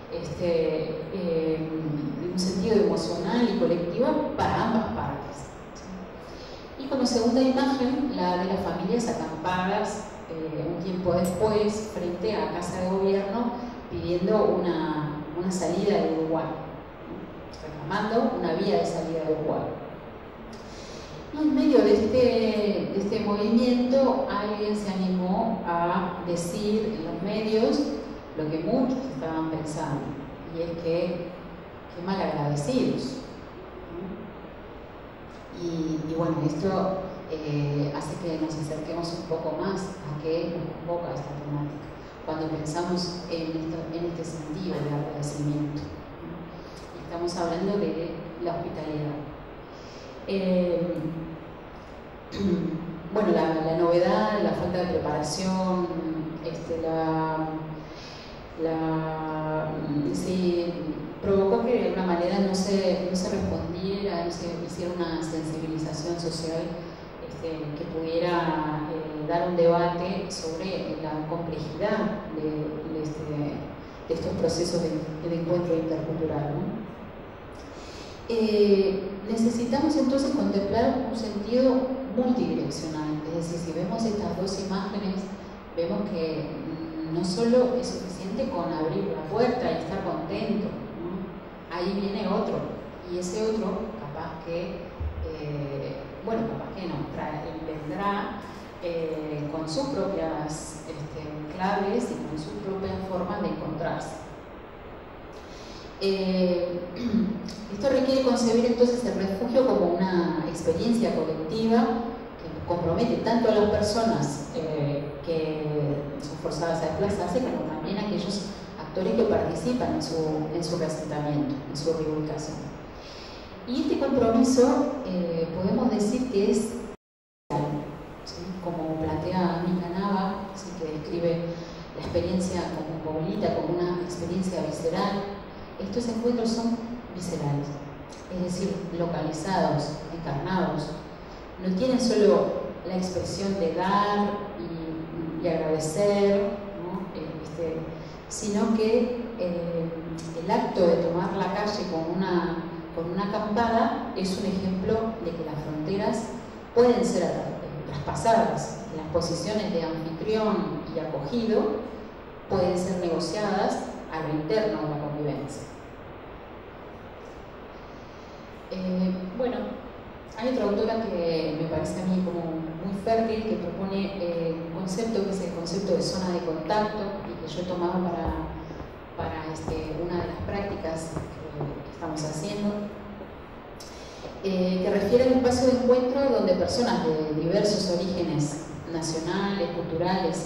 en un sentido emocional y colectivo para ambas partes. Y como segunda imagen, la de las familias acampadas un tiempo después frente a Casa de Gobierno pidiendo una salida de Uruguay, reclamando una vía de salida de Uruguay. Y en medio de este movimiento, alguien se animó a decir en los medios lo que muchos estaban pensando, y es que qué mal agradecidos. Y bueno, esto hace que nos acerquemos un poco más a qué nos convoca esta temática, cuando pensamos en este sentido de agradecimiento. Estamos hablando de la hospitalidad. La novedad, la falta de preparación, provocó que de alguna manera no se respondiera, no se hiciera una sensibilización social que pudiera dar un debate sobre la complejidad de estos procesos de encuentro intercultural, ¿no? Necesitamos entonces contemplar un sentido multidireccional, es decir, si vemos estas dos imágenes, vemos que no solo es suficiente con abrir la puerta y estar contento, ¿no? Ahí viene otro, y ese otro capaz que vendrá con sus propias claves y con su propia forma de encontrarse. Esto requiere concebir entonces el refugio como una experiencia colectiva que compromete tanto a las personas que son forzadas a desplazarse, como también a aquellos actores que participan en su reasentamiento, en su reubicación. Y este compromiso podemos decir que es, ¿sí? Como plantea Mica Nava, ¿sí? Que describe la experiencia cosmopolita como una experiencia visceral. Estos encuentros son viscerales, es decir, localizados, encarnados, no tienen solo la expresión de dar y agradecer, ¿no? Sino que el acto de tomar la calle con una acampada es un ejemplo de que las fronteras pueden ser traspasadas. Las posiciones de anfitrión y acogido pueden ser negociadas a lo interno de la convivencia. Bueno, hay otra autora que me parece a mí como muy fértil, que propone un concepto que es el concepto de zona de contacto, y que yo he tomado para una de las prácticas que estamos haciendo, que refiere a un espacio de encuentro donde personas de diversos orígenes nacionales, culturales,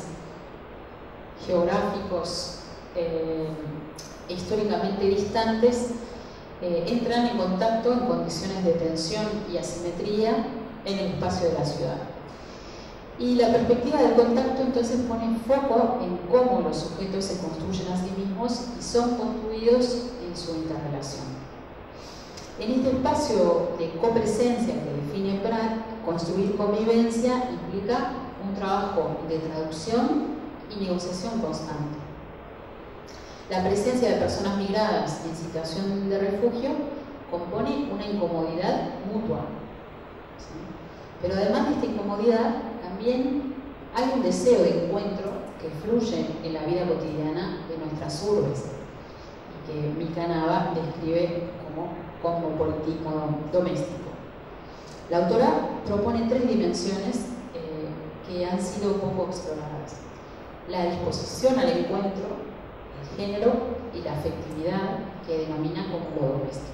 geográficos, históricamente distantes, entran en contacto en condiciones de tensión y asimetría en el espacio de la ciudad. Y la perspectiva del contacto entonces pone foco en cómo los sujetos se construyen a sí mismos y son construidos en su interrelación. En este espacio de copresencia que define Prat, construir convivencia implica un trabajo de traducción y negociación constante. La presencia de personas migradas en situación de refugio compone una incomodidad mutua. ¿Sí? Pero además de esta incomodidad, también hay un deseo de encuentro que fluye en la vida cotidiana de nuestras urbes y que Mika Nava describe como cosmopolitismo doméstico. La autora propone 3 dimensiones que han sido poco exploradas: la disposición al encuentro, el género y la afectividad, que denomina como lo doméstico.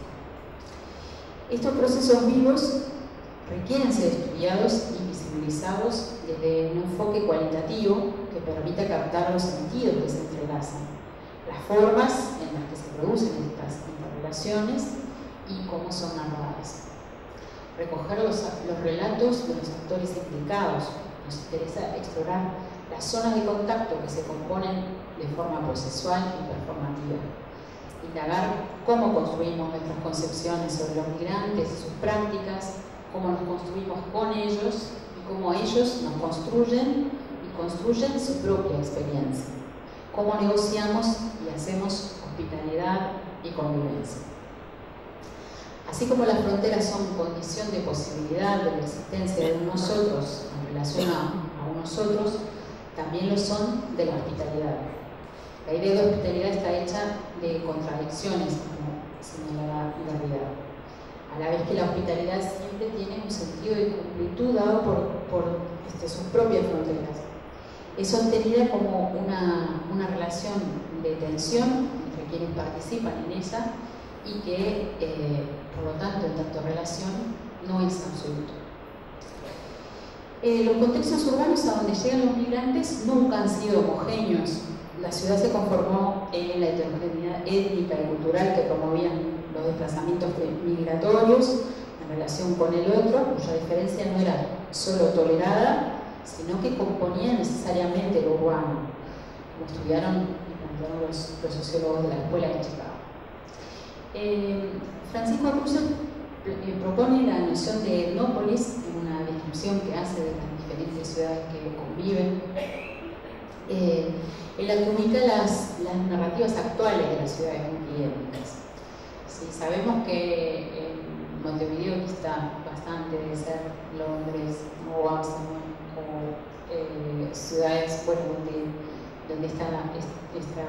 Estos procesos vivos requieren ser estudiados y visibilizados desde un enfoque cualitativo que permita captar los sentidos que se entrelazan, las formas en las que se producen estas interrelaciones y cómo son narradas. Recoger los relatos de los actores implicados. Nos interesa explorar las zonas de contacto que se componen de forma procesual y performativa. Indagar cómo construimos nuestras concepciones sobre los migrantes y sus prácticas, cómo nos construimos con ellos y cómo ellos nos construyen y construyen su propia experiencia. Cómo negociamos y hacemos hospitalidad y convivencia. Así como las fronteras son condición de posibilidad de la existencia de unos otros en relación a unos otros, también lo son de la hospitalidad. La idea de hospitalidad está hecha de contradicciones, como señalaba Derrida. A la vez que la hospitalidad siempre tiene un sentido de completud dado por sus propias fronteras. Es sostenida como una relación de tensión entre quienes participan en ella y que, por lo tanto, en tanto relación, no es absoluto. Los contextos urbanos a donde llegan los migrantes nunca han sido homogéneos. La ciudad se conformó en la heterogeneidad étnica y cultural que promovían los desplazamientos migratorios en relación con el otro, cuya diferencia no era solo tolerada, sino que componía necesariamente lo urbano, como estudiaron y plantearon los sociólogos de la escuela de Chicago. Francisco Acuña propone la noción de etnópolis en una descripción que hace de las diferentes ciudades que conviven, en la que ubica las narrativas actuales de las ciudades multiétnicas. Sí, sabemos que en Montevideo dista bastante de ser Londres o Amsterdam o ciudades donde está esta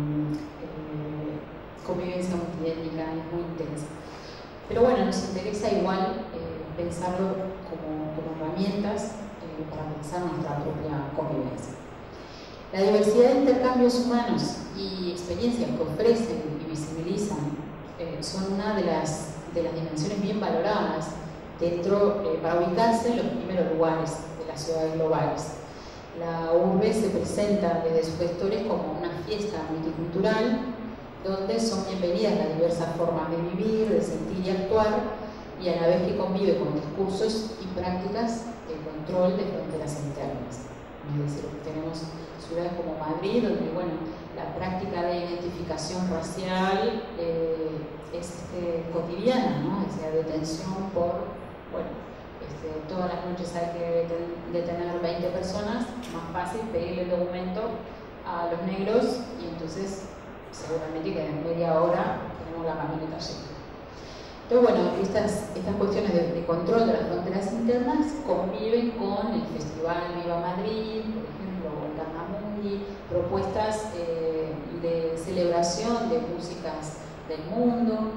convivencia multiétnica es muy intensa. Pero bueno, nos interesa igual pensarlo como herramientas para pensar nuestra propia convivencia. La diversidad de intercambios humanos y experiencias que ofrecen y visibilizan son una de las dimensiones bien valoradas para ubicarse en los primeros lugares de las ciudades globales. La urbe se presenta desde sus gestores como una fiesta multicultural donde son bienvenidas las diversas formas de vivir, de sentir y actuar, y a la vez que convive con discursos y prácticas de control de fronteras internas. Es decir, tenemos ciudades como Madrid, donde la práctica de identificación racial es cotidiana, ¿no? O sea, detención por todas las noches hay que detener 20 personas, más fácil pedirle el documento a los negros y entonces seguramente que en media hora tenemos la camioneta llena. Entonces, bueno, estas cuestiones de control de las fronteras internas conviven con el Festival Viva Madrid, por ejemplo, o el Carnamundi, propuestas de celebración de músicas del mundo.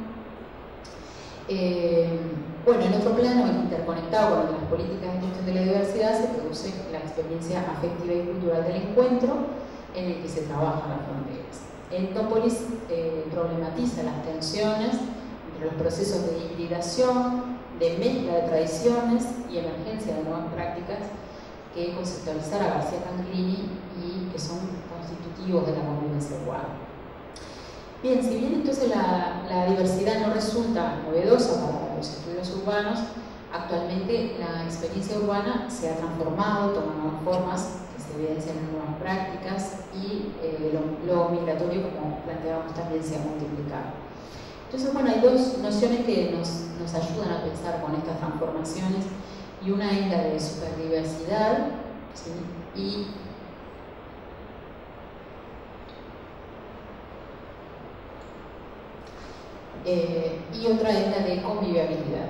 Bueno, en otro plano, interconectado con las políticas de gestión de la diversidad, se produce la experiencia afectiva y cultural del encuentro, en el que se trabajan las fronteras. Etnópolis problematiza las tensiones entre los procesos de hibridación, de mezcla de tradiciones y emergencia de nuevas prácticas que conceptualizara García Canclini y que son constitutivos de la convivencia urbana. Bien, si bien entonces la diversidad no resulta novedosa para los estudios urbanos, actualmente la experiencia urbana se ha transformado, toma nuevas formas que se evidencian en nuevas prácticas y lo migratorio, como planteábamos, también se ha multiplicado. Entonces, bueno, hay dos nociones que nos ayudan a pensar con estas transformaciones, y una es la de superdiversidad, ¿sí? y otra es la de conviviabilidad.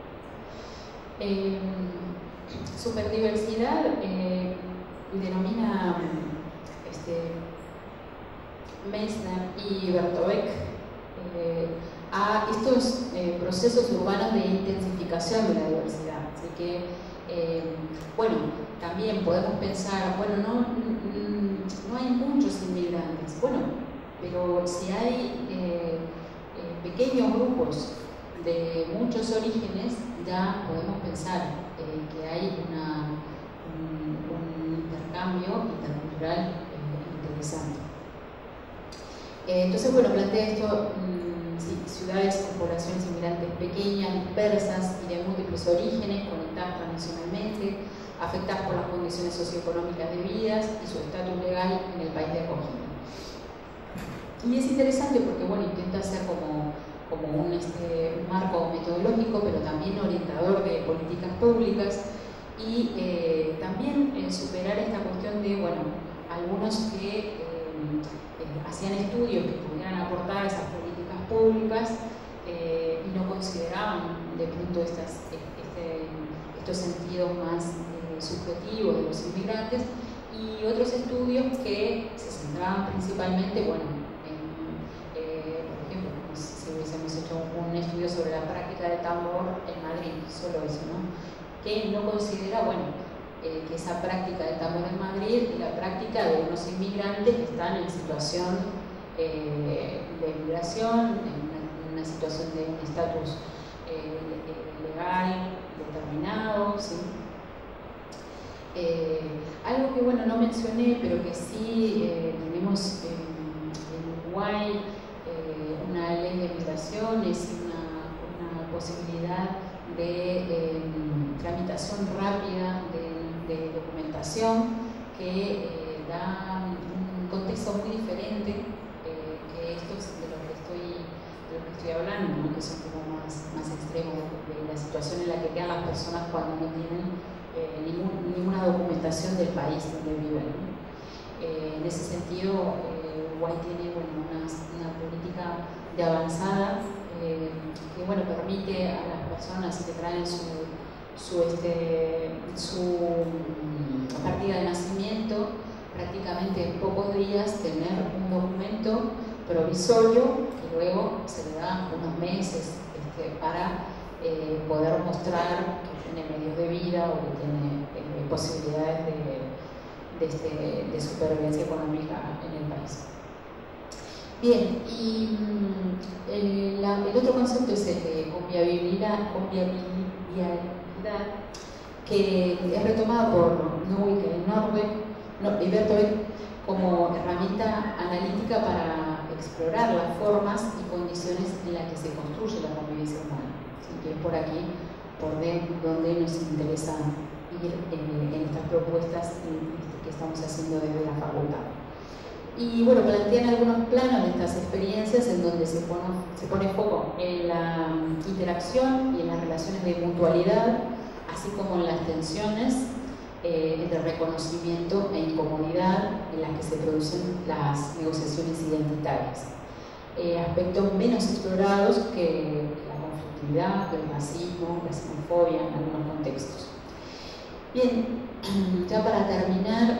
Superdiversidad denomina Meissner y Bertobeck a estos procesos urbanos de intensificación de la diversidad. Así que, bueno, también podemos pensar, bueno, no hay muchos inmigrantes, bueno, pero si hay pequeños grupos de muchos orígenes, ya podemos pensar que hay un intercambio intercultural interesante. Entonces, bueno, plantea esto, ciudades con poblaciones inmigrantes pequeñas, dispersas y de múltiples orígenes, conectadas transnacionalmente, afectadas por las condiciones socioeconómicas de vidas y su estatus legal en el país de acogida. Y es interesante porque, bueno, intenta ser como un marco metodológico, pero también orientador de políticas públicas, y también superar esta cuestión de, bueno, algunos que hacían estudios que pudieran aportar a esas políticas públicas y no consideraban de pronto estos sentidos más subjetivos de los inmigrantes, y otros estudios que se centraban principalmente, bueno, por ejemplo, si hubiésemos hecho un estudio sobre la práctica del tambor en Madrid, solo eso, ¿no? Que no considera, bueno, que esa práctica del tambor en Madrid y la práctica de unos inmigrantes que están en situación de migración, en una situación de un estatus legal determinado, ¿sí? Algo que, bueno, no mencioné, pero que sí tenemos en Uruguay, una ley de migraciones y una posibilidad de tramitación rápida de documentación que da un contexto muy diferente que estos de lo que estoy hablando, ¿no? Que son como más extremos de la situación en la que quedan las personas cuando no tienen ninguna documentación del país donde viven, ¿no? En ese sentido, Uruguay tiene, bueno, una política de avanzada que, bueno, permite a las personas que traen su partida de nacimiento prácticamente en pocos días tener un documento provisorio que luego se le da unos meses para poder mostrar que tiene medios de vida o que tiene posibilidades de supervivencia económica en el país. Bien, y el otro concepto es el de convivialidad, que es retomada por Nowick y Bertobeck como herramienta analítica para explorar las formas y condiciones en las que se construye la convivencia humana. Así que es por aquí por donde nos interesa ir en estas propuestas que estamos haciendo desde la facultad. Y, bueno, plantean algunos planos de estas experiencias en donde se pone foco en la interacción y en las relaciones de mutualidad, así como las tensiones de reconocimiento e incomodidad en las que se producen las negociaciones identitarias. Aspectos menos explorados que la conflictividad, que el racismo, la xenofobia en algunos contextos. Bien, ya para terminar,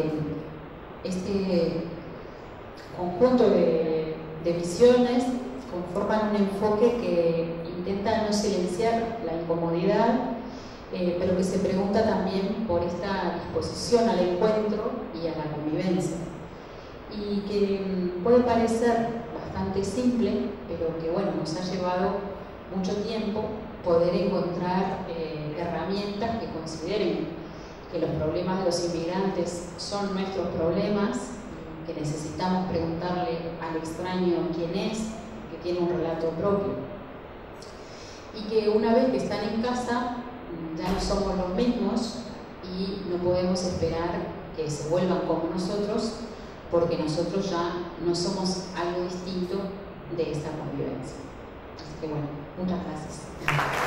este conjunto de visiones conforman un enfoque que intenta no silenciar la incomodidad, pero que se pregunta también por esta disposición al encuentro y a la convivencia. Y que puede parecer bastante simple, pero que bueno, nos ha llevado mucho tiempo poder encontrar herramientas que consideren que los problemas de los inmigrantes son nuestros problemas, que necesitamos preguntarle al extraño quién es, que tiene un relato propio, y que una vez que están en casa ya no somos los mismos y no podemos esperar que se vuelvan como nosotros, porque nosotros ya no somos algo distinto de esta convivencia. Así que bueno, muchas gracias.